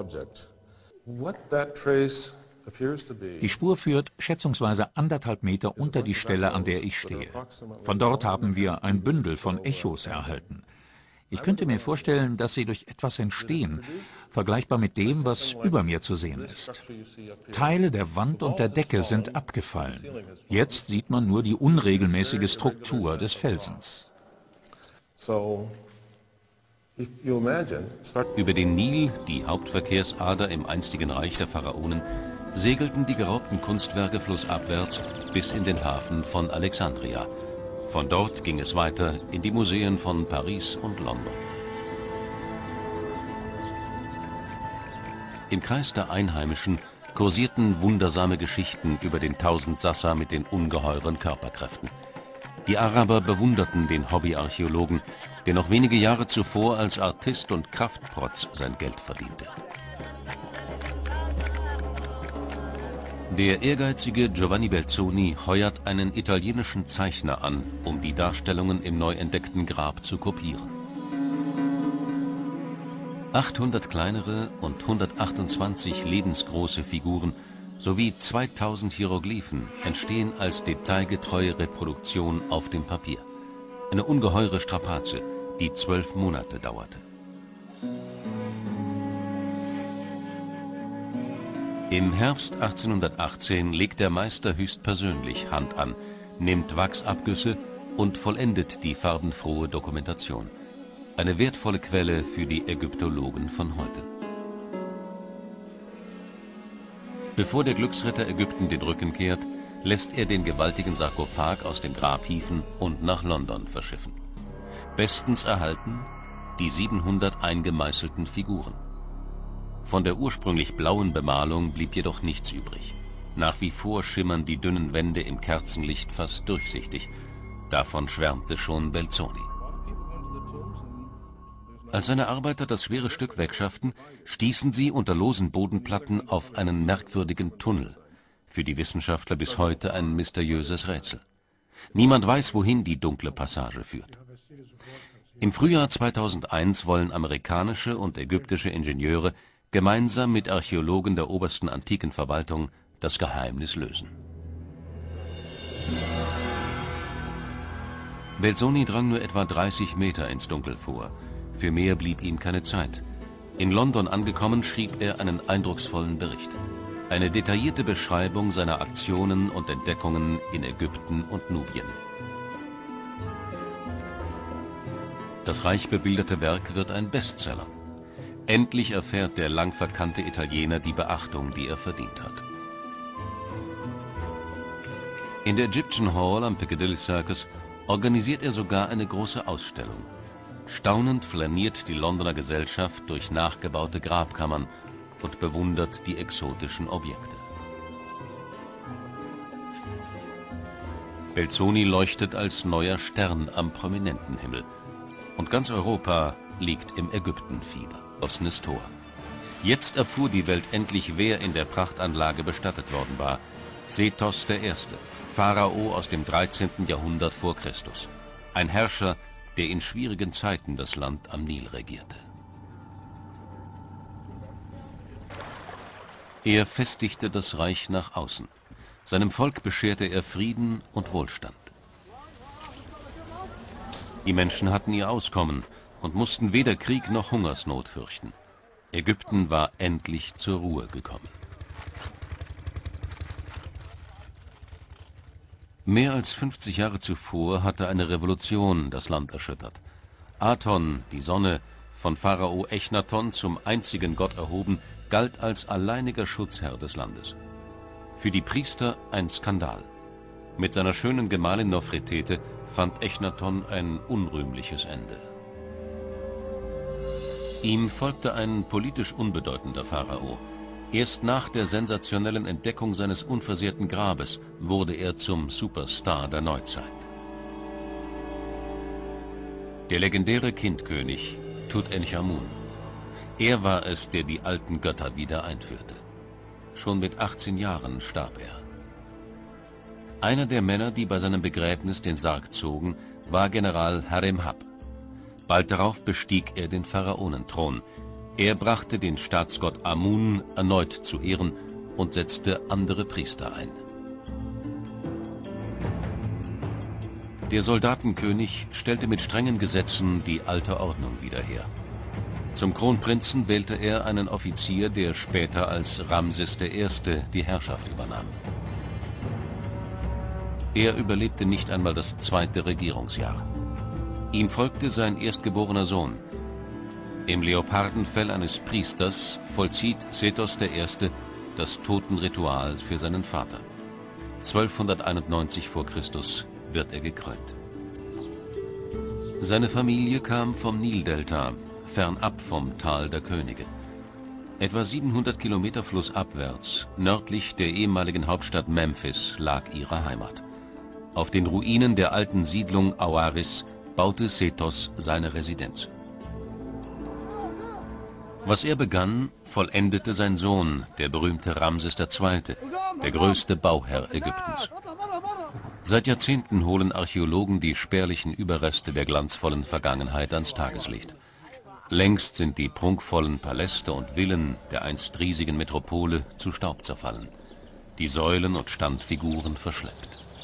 Die Spur führt schätzungsweise anderthalb Meter unter die Stelle, an der ich stehe. Von dort haben wir ein Bündel von Echos erhalten. Ich könnte mir vorstellen, dass sie durch etwas entstehen, vergleichbar mit dem, was über mir zu sehen ist. Teile der Wand und der Decke sind abgefallen. Jetzt sieht man nur die unregelmäßige Struktur des Felsens. Über den Nil, die Hauptverkehrsader im einstigen Reich der Pharaonen, segelten die geraubten Kunstwerke flussabwärts bis in den Hafen von Alexandria. Von dort ging es weiter in die Museen von Paris und London. Im Kreis der Einheimischen kursierten wundersame Geschichten über den Tausendsassa mit den ungeheuren Körperkräften. Die Araber bewunderten den Hobbyarchäologen, der noch wenige Jahre zuvor als Artist und Kraftprotz sein Geld verdiente. Der ehrgeizige Giovanni Belzoni heuert einen italienischen Zeichner an, um die Darstellungen im neu entdeckten Grab zu kopieren. achthundert kleinere und hundertachtundzwanzig lebensgroße Figuren sowie zweitausend Hieroglyphen entstehen als detailgetreue Reproduktion auf dem Papier. Eine ungeheure Strapaze, die zwölf Monate dauerte. Im Herbst achtzehnhundertachtzehn legt der Meister höchstpersönlich Hand an, nimmt Wachsabgüsse und vollendet die farbenfrohe Dokumentation. Eine wertvolle Quelle für die Ägyptologen von heute. Bevor der Glücksritter Ägypten den Rücken kehrt, lässt er den gewaltigen Sarkophag aus dem Grab hieven und nach London verschiffen. Bestens erhalten die siebenhundert eingemeißelten Figuren. Von der ursprünglich blauen Bemalung blieb jedoch nichts übrig. Nach wie vor schimmern die dünnen Wände im Kerzenlicht fast durchsichtig. Davon schwärmte schon Belzoni. Als seine Arbeiter das schwere Stück wegschafften, stießen sie unter losen Bodenplatten auf einen merkwürdigen Tunnel. Für die Wissenschaftler bis heute ein mysteriöses Rätsel. Niemand weiß, wohin die dunkle Passage führt. Im Frühjahr zweitausendeins wollen amerikanische und ägyptische Ingenieure gemeinsam mit Archäologen der obersten Antikenverwaltung das Geheimnis lösen. Belzoni drang nur etwa dreißig Meter ins Dunkel vor. Für mehr blieb ihm keine Zeit. In London angekommen, schrieb er einen eindrucksvollen Bericht. Eine detaillierte Beschreibung seiner Aktionen und Entdeckungen in Ägypten und Nubien. Das reich bebilderte Werk wird ein Bestseller. Endlich erfährt der lang verkannte Italiener die Beachtung, die er verdient hat. In der Egyptian Hall am Piccadilly Circus organisiert er sogar eine große Ausstellung. Staunend flaniert die Londoner Gesellschaft durch nachgebaute Grabkammern und bewundert die exotischen Objekte. Belzoni leuchtet als neuer Stern am prominenten Himmel. Und ganz Europa liegt im Ägyptenfieber. Offenes Tor. Jetzt erfuhr die Welt endlich, wer in der Prachtanlage bestattet worden war. Sethos der Erste, Pharao aus dem dreizehnten Jahrhundert vor Christus. Ein Herrscher, der in schwierigen Zeiten das Land am Nil regierte. Er festigte das Reich nach außen. Seinem Volk bescherte er Frieden und Wohlstand. Die Menschen hatten ihr Auskommen und mussten weder Krieg noch Hungersnot fürchten. Ägypten war endlich zur Ruhe gekommen. Mehr als fünfzig Jahre zuvor hatte eine Revolution das Land erschüttert. Aton, die Sonne, von Pharao Echnaton zum einzigen Gott erhoben, galt als alleiniger Schutzherr des Landes. Für die Priester ein Skandal. Mit seiner schönen Gemahlin Nofretete fand Echnaton ein unrühmliches Ende. Ihm folgte ein politisch unbedeutender Pharao. Erst nach der sensationellen Entdeckung seines unversehrten Grabes wurde er zum Superstar der Neuzeit. Der legendäre Kindkönig Tutanchamun. Er war es, der die alten Götter wieder einführte. Schon mit achtzehn Jahren starb er. Einer der Männer, die bei seinem Begräbnis den Sarg zogen, war General Haremhab. Bald darauf bestieg er den Pharaonenthron. Er brachte den Staatsgott Amun erneut zu Ehren und setzte andere Priester ein. Der Soldatenkönig stellte mit strengen Gesetzen die alte Ordnung wieder her. Zum Kronprinzen wählte er einen Offizier, der später als Ramses der Erste die Herrschaft übernahm. Er überlebte nicht einmal das zweite Regierungsjahr. Ihm folgte sein erstgeborener Sohn. Im Leopardenfell eines Priesters vollzieht Sethos der Erste das Totenritual für seinen Vater. zwölfhunderteinundneunzig vor Christus wird er gekrönt. Seine Familie kam vom Nildelta, fernab vom Tal der Könige. Etwa siebenhundert Kilometer flussabwärts, nördlich der ehemaligen Hauptstadt Memphis, lag ihre Heimat. Auf den Ruinen der alten Siedlung Awaris baute Sethos seine Residenz. Was er begann, vollendete sein Sohn, der berühmte Ramses der Zweite, der größte Bauherr Ägyptens. Seit Jahrzehnten holen Archäologen die spärlichen Überreste der glanzvollen Vergangenheit ans Tageslicht. Längst sind die prunkvollen Paläste und Villen der einst riesigen Metropole zu Staub zerfallen, die Säulen und Standfiguren verschleppt.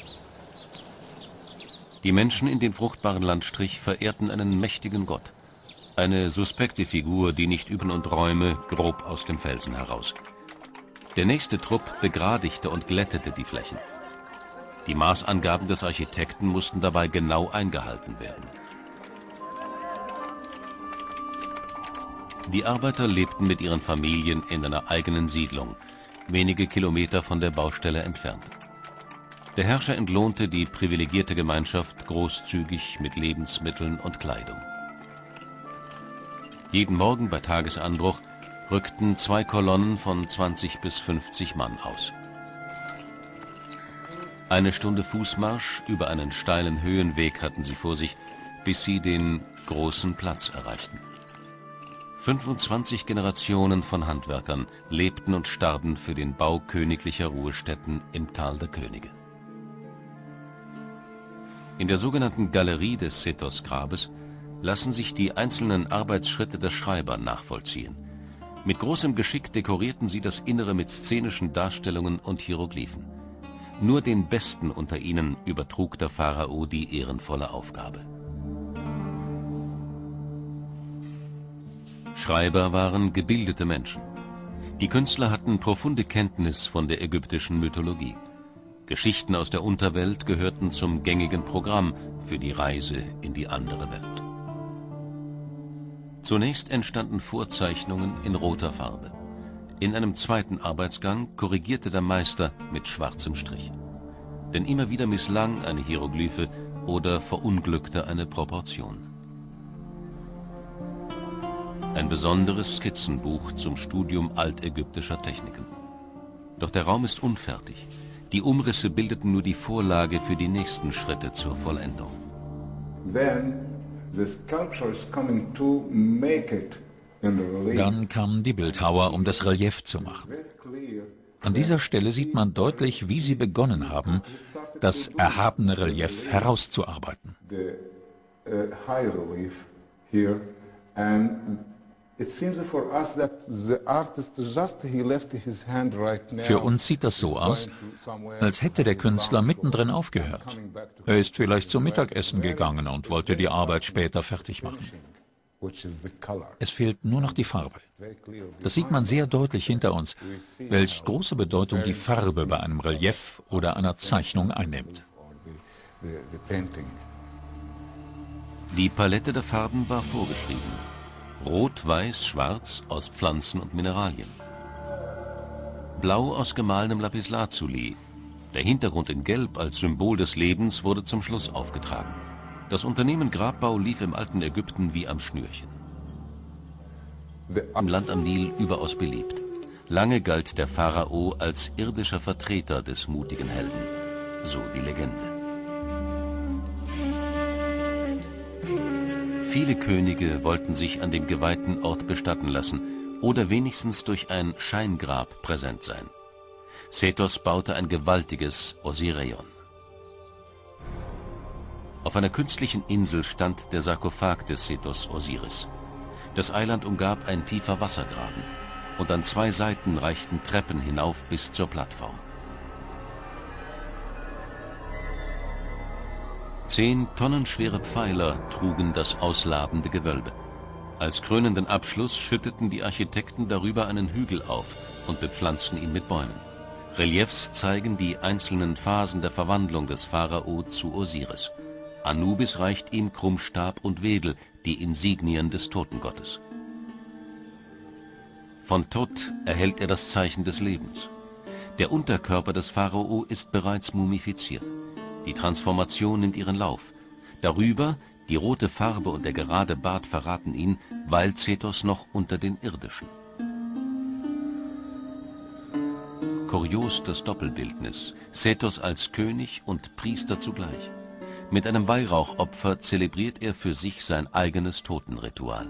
Die Menschen in den fruchtbaren Landstrich verehrten einen mächtigen Gott, eine suspekte Figur, die nicht üben und räume, grob aus dem Felsen heraus. Der nächste Trupp begradigte und glättete die Flächen. Die Maßangaben des Architekten mussten dabei genau eingehalten werden. Die Arbeiter lebten mit ihren Familien in einer eigenen Siedlung, wenige Kilometer von der Baustelle entfernt. Der Herrscher entlohnte die privilegierte Gemeinschaft großzügig mit Lebensmitteln und Kleidung. Jeden Morgen bei Tagesanbruch rückten zwei Kolonnen von zwanzig bis fünfzig Mann aus. Eine Stunde Fußmarsch über einen steilen Höhenweg hatten sie vor sich, bis sie den großen Platz erreichten. fünfundzwanzig Generationen von Handwerkern lebten und starben für den Bau königlicher Ruhestätten im Tal der Könige. In der sogenannten Galerie des Sethos-Grabes lassen sich die einzelnen Arbeitsschritte der Schreiber nachvollziehen. Mit großem Geschick dekorierten sie das Innere mit szenischen Darstellungen und Hieroglyphen. Nur den Besten unter ihnen übertrug der Pharao die ehrenvolle Aufgabe. Schreiber waren gebildete Menschen. Die Künstler hatten profunde Kenntnis von der ägyptischen Mythologie. Geschichten aus der Unterwelt gehörten zum gängigen Programm für die Reise in die andere Welt. Zunächst entstanden Vorzeichnungen in roter Farbe. In einem zweiten Arbeitsgang korrigierte der Meister mit schwarzem Strich. Denn immer wieder misslang eine Hieroglyphe oder verunglückte eine Proportion. Ein besonderes Skizzenbuch zum Studium altägyptischer Techniken. Doch der Raum ist unfertig. Die Umrisse bildeten nur die Vorlage für die nächsten Schritte zur Vollendung. Dann kamen die Bildhauer, um das Relief zu machen. An dieser Stelle sieht man deutlich, wie sie begonnen haben, das erhabene Relief herauszuarbeiten. Für uns sieht das so aus, als hätte der Künstler mittendrin aufgehört. Er ist vielleicht zum Mittagessen gegangen und wollte die Arbeit später fertig machen. Es fehlt nur noch die Farbe. Das sieht man sehr deutlich hinter uns, welch große Bedeutung die Farbe bei einem Relief oder einer Zeichnung einnimmt. Die Palette der Farben war vorgeschrieben. Rot, Weiß, Schwarz aus Pflanzen und Mineralien. Blau aus gemahlenem Lapislazuli. Der Hintergrund in Gelb als Symbol des Lebens wurde zum Schluss aufgetragen. Das Unternehmen Grabbau lief im alten Ägypten wie am Schnürchen. Im Land am Nil überaus beliebt. Lange galt der Pharao als irdischer Vertreter des mutigen Helden. So die Legende. Viele Könige wollten sich an dem geweihten Ort bestatten lassen oder wenigstens durch ein Scheingrab präsent sein. Sethos baute ein gewaltiges Osireion. Auf einer künstlichen Insel stand der Sarkophag des Sethos Osiris. Das Eiland umgab ein tiefer Wassergraben und an zwei Seiten reichten Treppen hinauf bis zur Plattform. Zehn tonnenschwere Pfeiler trugen das ausladende Gewölbe. Als krönenden Abschluss schütteten die Architekten darüber einen Hügel auf und bepflanzten ihn mit Bäumen. Reliefs zeigen die einzelnen Phasen der Verwandlung des Pharao zu Osiris. Anubis reicht ihm Krummstab und Wedel, die Insignien des Totengottes. Von Tot erhält er das Zeichen des Lebens. Der Unterkörper des Pharao ist bereits mumifiziert. Die Transformation nimmt ihren Lauf. Darüber, die rote Farbe und der gerade Bart verraten ihn, weilt Sethos noch unter den Irdischen. Kurios das Doppelbildnis, Sethos als König und Priester zugleich. Mit einem Weihrauchopfer zelebriert er für sich sein eigenes Totenritual.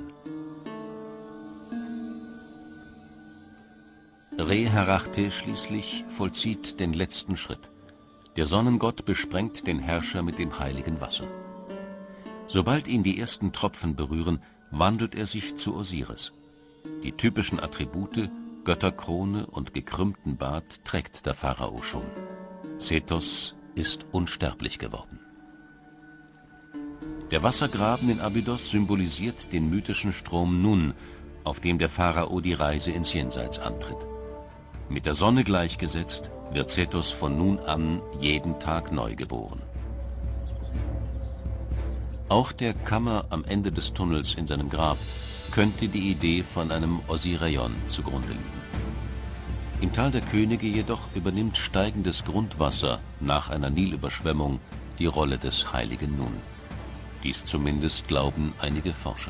Re-Harachte schließlich vollzieht den letzten Schritt. Der Sonnengott besprengt den Herrscher mit dem heiligen Wasser. Sobald ihn die ersten Tropfen berühren, wandelt er sich zu Osiris. Die typischen Attribute, Götterkrone und gekrümmten Bart trägt der Pharao schon. Sethos ist unsterblich geworden. Der Wassergraben in Abydos symbolisiert den mythischen Strom Nun, auf dem der Pharao die Reise ins Jenseits antritt. Mit der Sonne gleichgesetzt wird Sethos von nun an jeden Tag neu geboren. Auch der Kammer am Ende des Tunnels in seinem Grab könnte die Idee von einem Osireion zugrunde liegen. Im Tal der Könige jedoch übernimmt steigendes Grundwasser nach einer Nilüberschwemmung die Rolle des heiligen Nun. Dies zumindest glauben einige Forscher.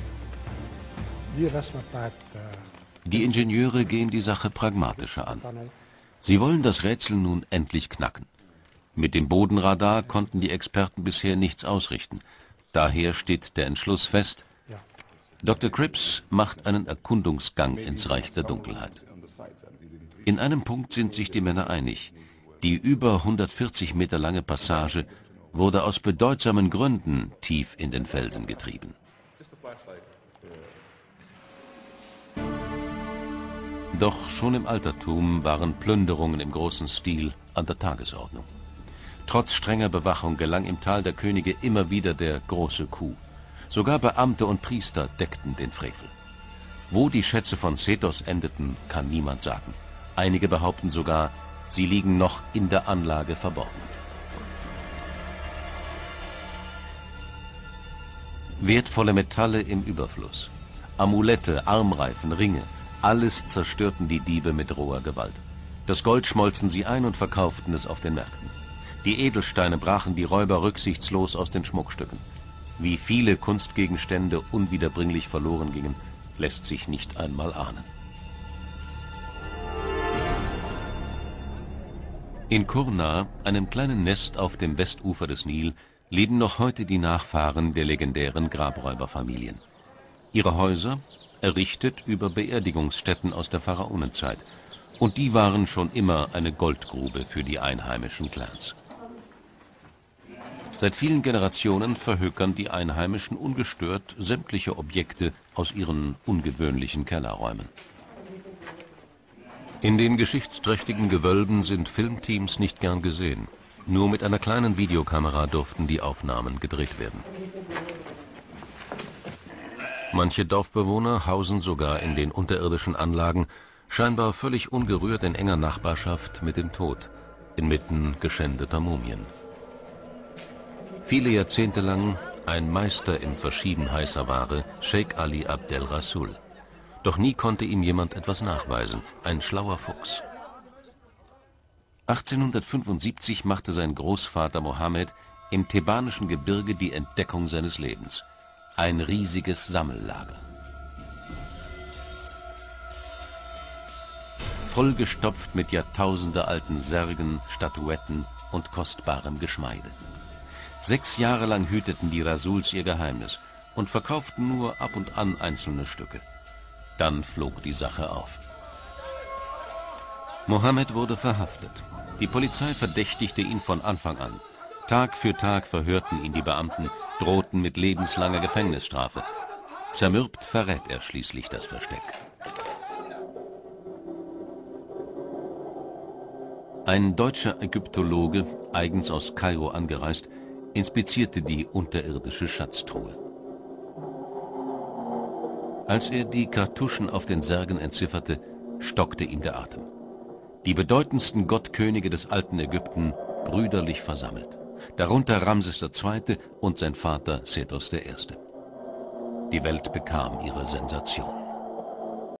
Die Ingenieure gehen die Sache pragmatischer an. Sie wollen das Rätsel nun endlich knacken. Mit dem Bodenradar konnten die Experten bisher nichts ausrichten. Daher steht der Entschluss fest, Doktor Cripps macht einen Erkundungsgang ins Reich der Dunkelheit. In einem Punkt sind sich die Männer einig. Die über hundertvierzig Meter lange Passage wurde aus bedeutsamen Gründen tief in den Felsen getrieben. Doch schon im Altertum waren Plünderungen im großen Stil an der Tagesordnung. Trotz strenger Bewachung gelang im Tal der Könige immer wieder der große Coup. Sogar Beamte und Priester deckten den Frevel. Wo die Schätze von Sethos endeten, kann niemand sagen. Einige behaupten sogar, sie liegen noch in der Anlage verborgen. Wertvolle Metalle im Überfluss. Amulette, Armreifen, Ringe, alles zerstörten die Diebe mit roher Gewalt. Das Gold schmolzen sie ein und verkauften es auf den Märkten. Die Edelsteine brachen die Räuber rücksichtslos aus den Schmuckstücken. Wie viele Kunstgegenstände unwiederbringlich verloren gingen, lässt sich nicht einmal ahnen. In Kurna, einem kleinen Nest auf dem Westufer des Nil, leben noch heute die Nachfahren der legendären Grabräuberfamilien. Ihre Häuser errichtet über Beerdigungsstätten aus der Pharaonenzeit. Und die waren schon immer eine Goldgrube für die einheimischen Clans. Seit vielen Generationen verhökern die Einheimischen ungestört sämtliche Objekte aus ihren ungewöhnlichen Kellerräumen. In den geschichtsträchtigen Gewölben sind Filmteams nicht gern gesehen. Nur mit einer kleinen Videokamera durften die Aufnahmen gedreht werden. Manche Dorfbewohner hausen sogar in den unterirdischen Anlagen, scheinbar völlig ungerührt in enger Nachbarschaft mit dem Tod, inmitten geschändeter Mumien. Viele Jahrzehnte lang ein Meister in Verschieben heißer Ware, Sheikh Ali Abdel Rasul. Doch nie konnte ihm jemand etwas nachweisen, ein schlauer Fuchs. achtzehnhundertfünfundsiebzig machte sein Großvater Mohammed im thebanischen Gebirge die Entdeckung seines Lebens. Ein riesiges Sammellager. Vollgestopft mit jahrtausendealten Särgen, Statuetten und kostbarem Geschmeide. Sechs Jahre lang hüteten die Rasuls ihr Geheimnis und verkauften nur ab und an einzelne Stücke. Dann flog die Sache auf. Mohammed wurde verhaftet. Die Polizei verdächtigte ihn von Anfang an. Tag für Tag verhörten ihn die Beamten, drohten mit lebenslanger Gefängnisstrafe. Zermürbt verrät er schließlich das Versteck. Ein deutscher Ägyptologe, eigens aus Kairo angereist, inspizierte die unterirdische Schatztruhe. Als er die Kartuschen auf den Särgen entzifferte, stockte ihm der Atem. Die bedeutendsten Gottkönige des alten Ägypten brüderlich versammelt. Darunter Ramses der Zweite und sein Vater Sethos der Erste. Die Welt bekam ihre Sensation.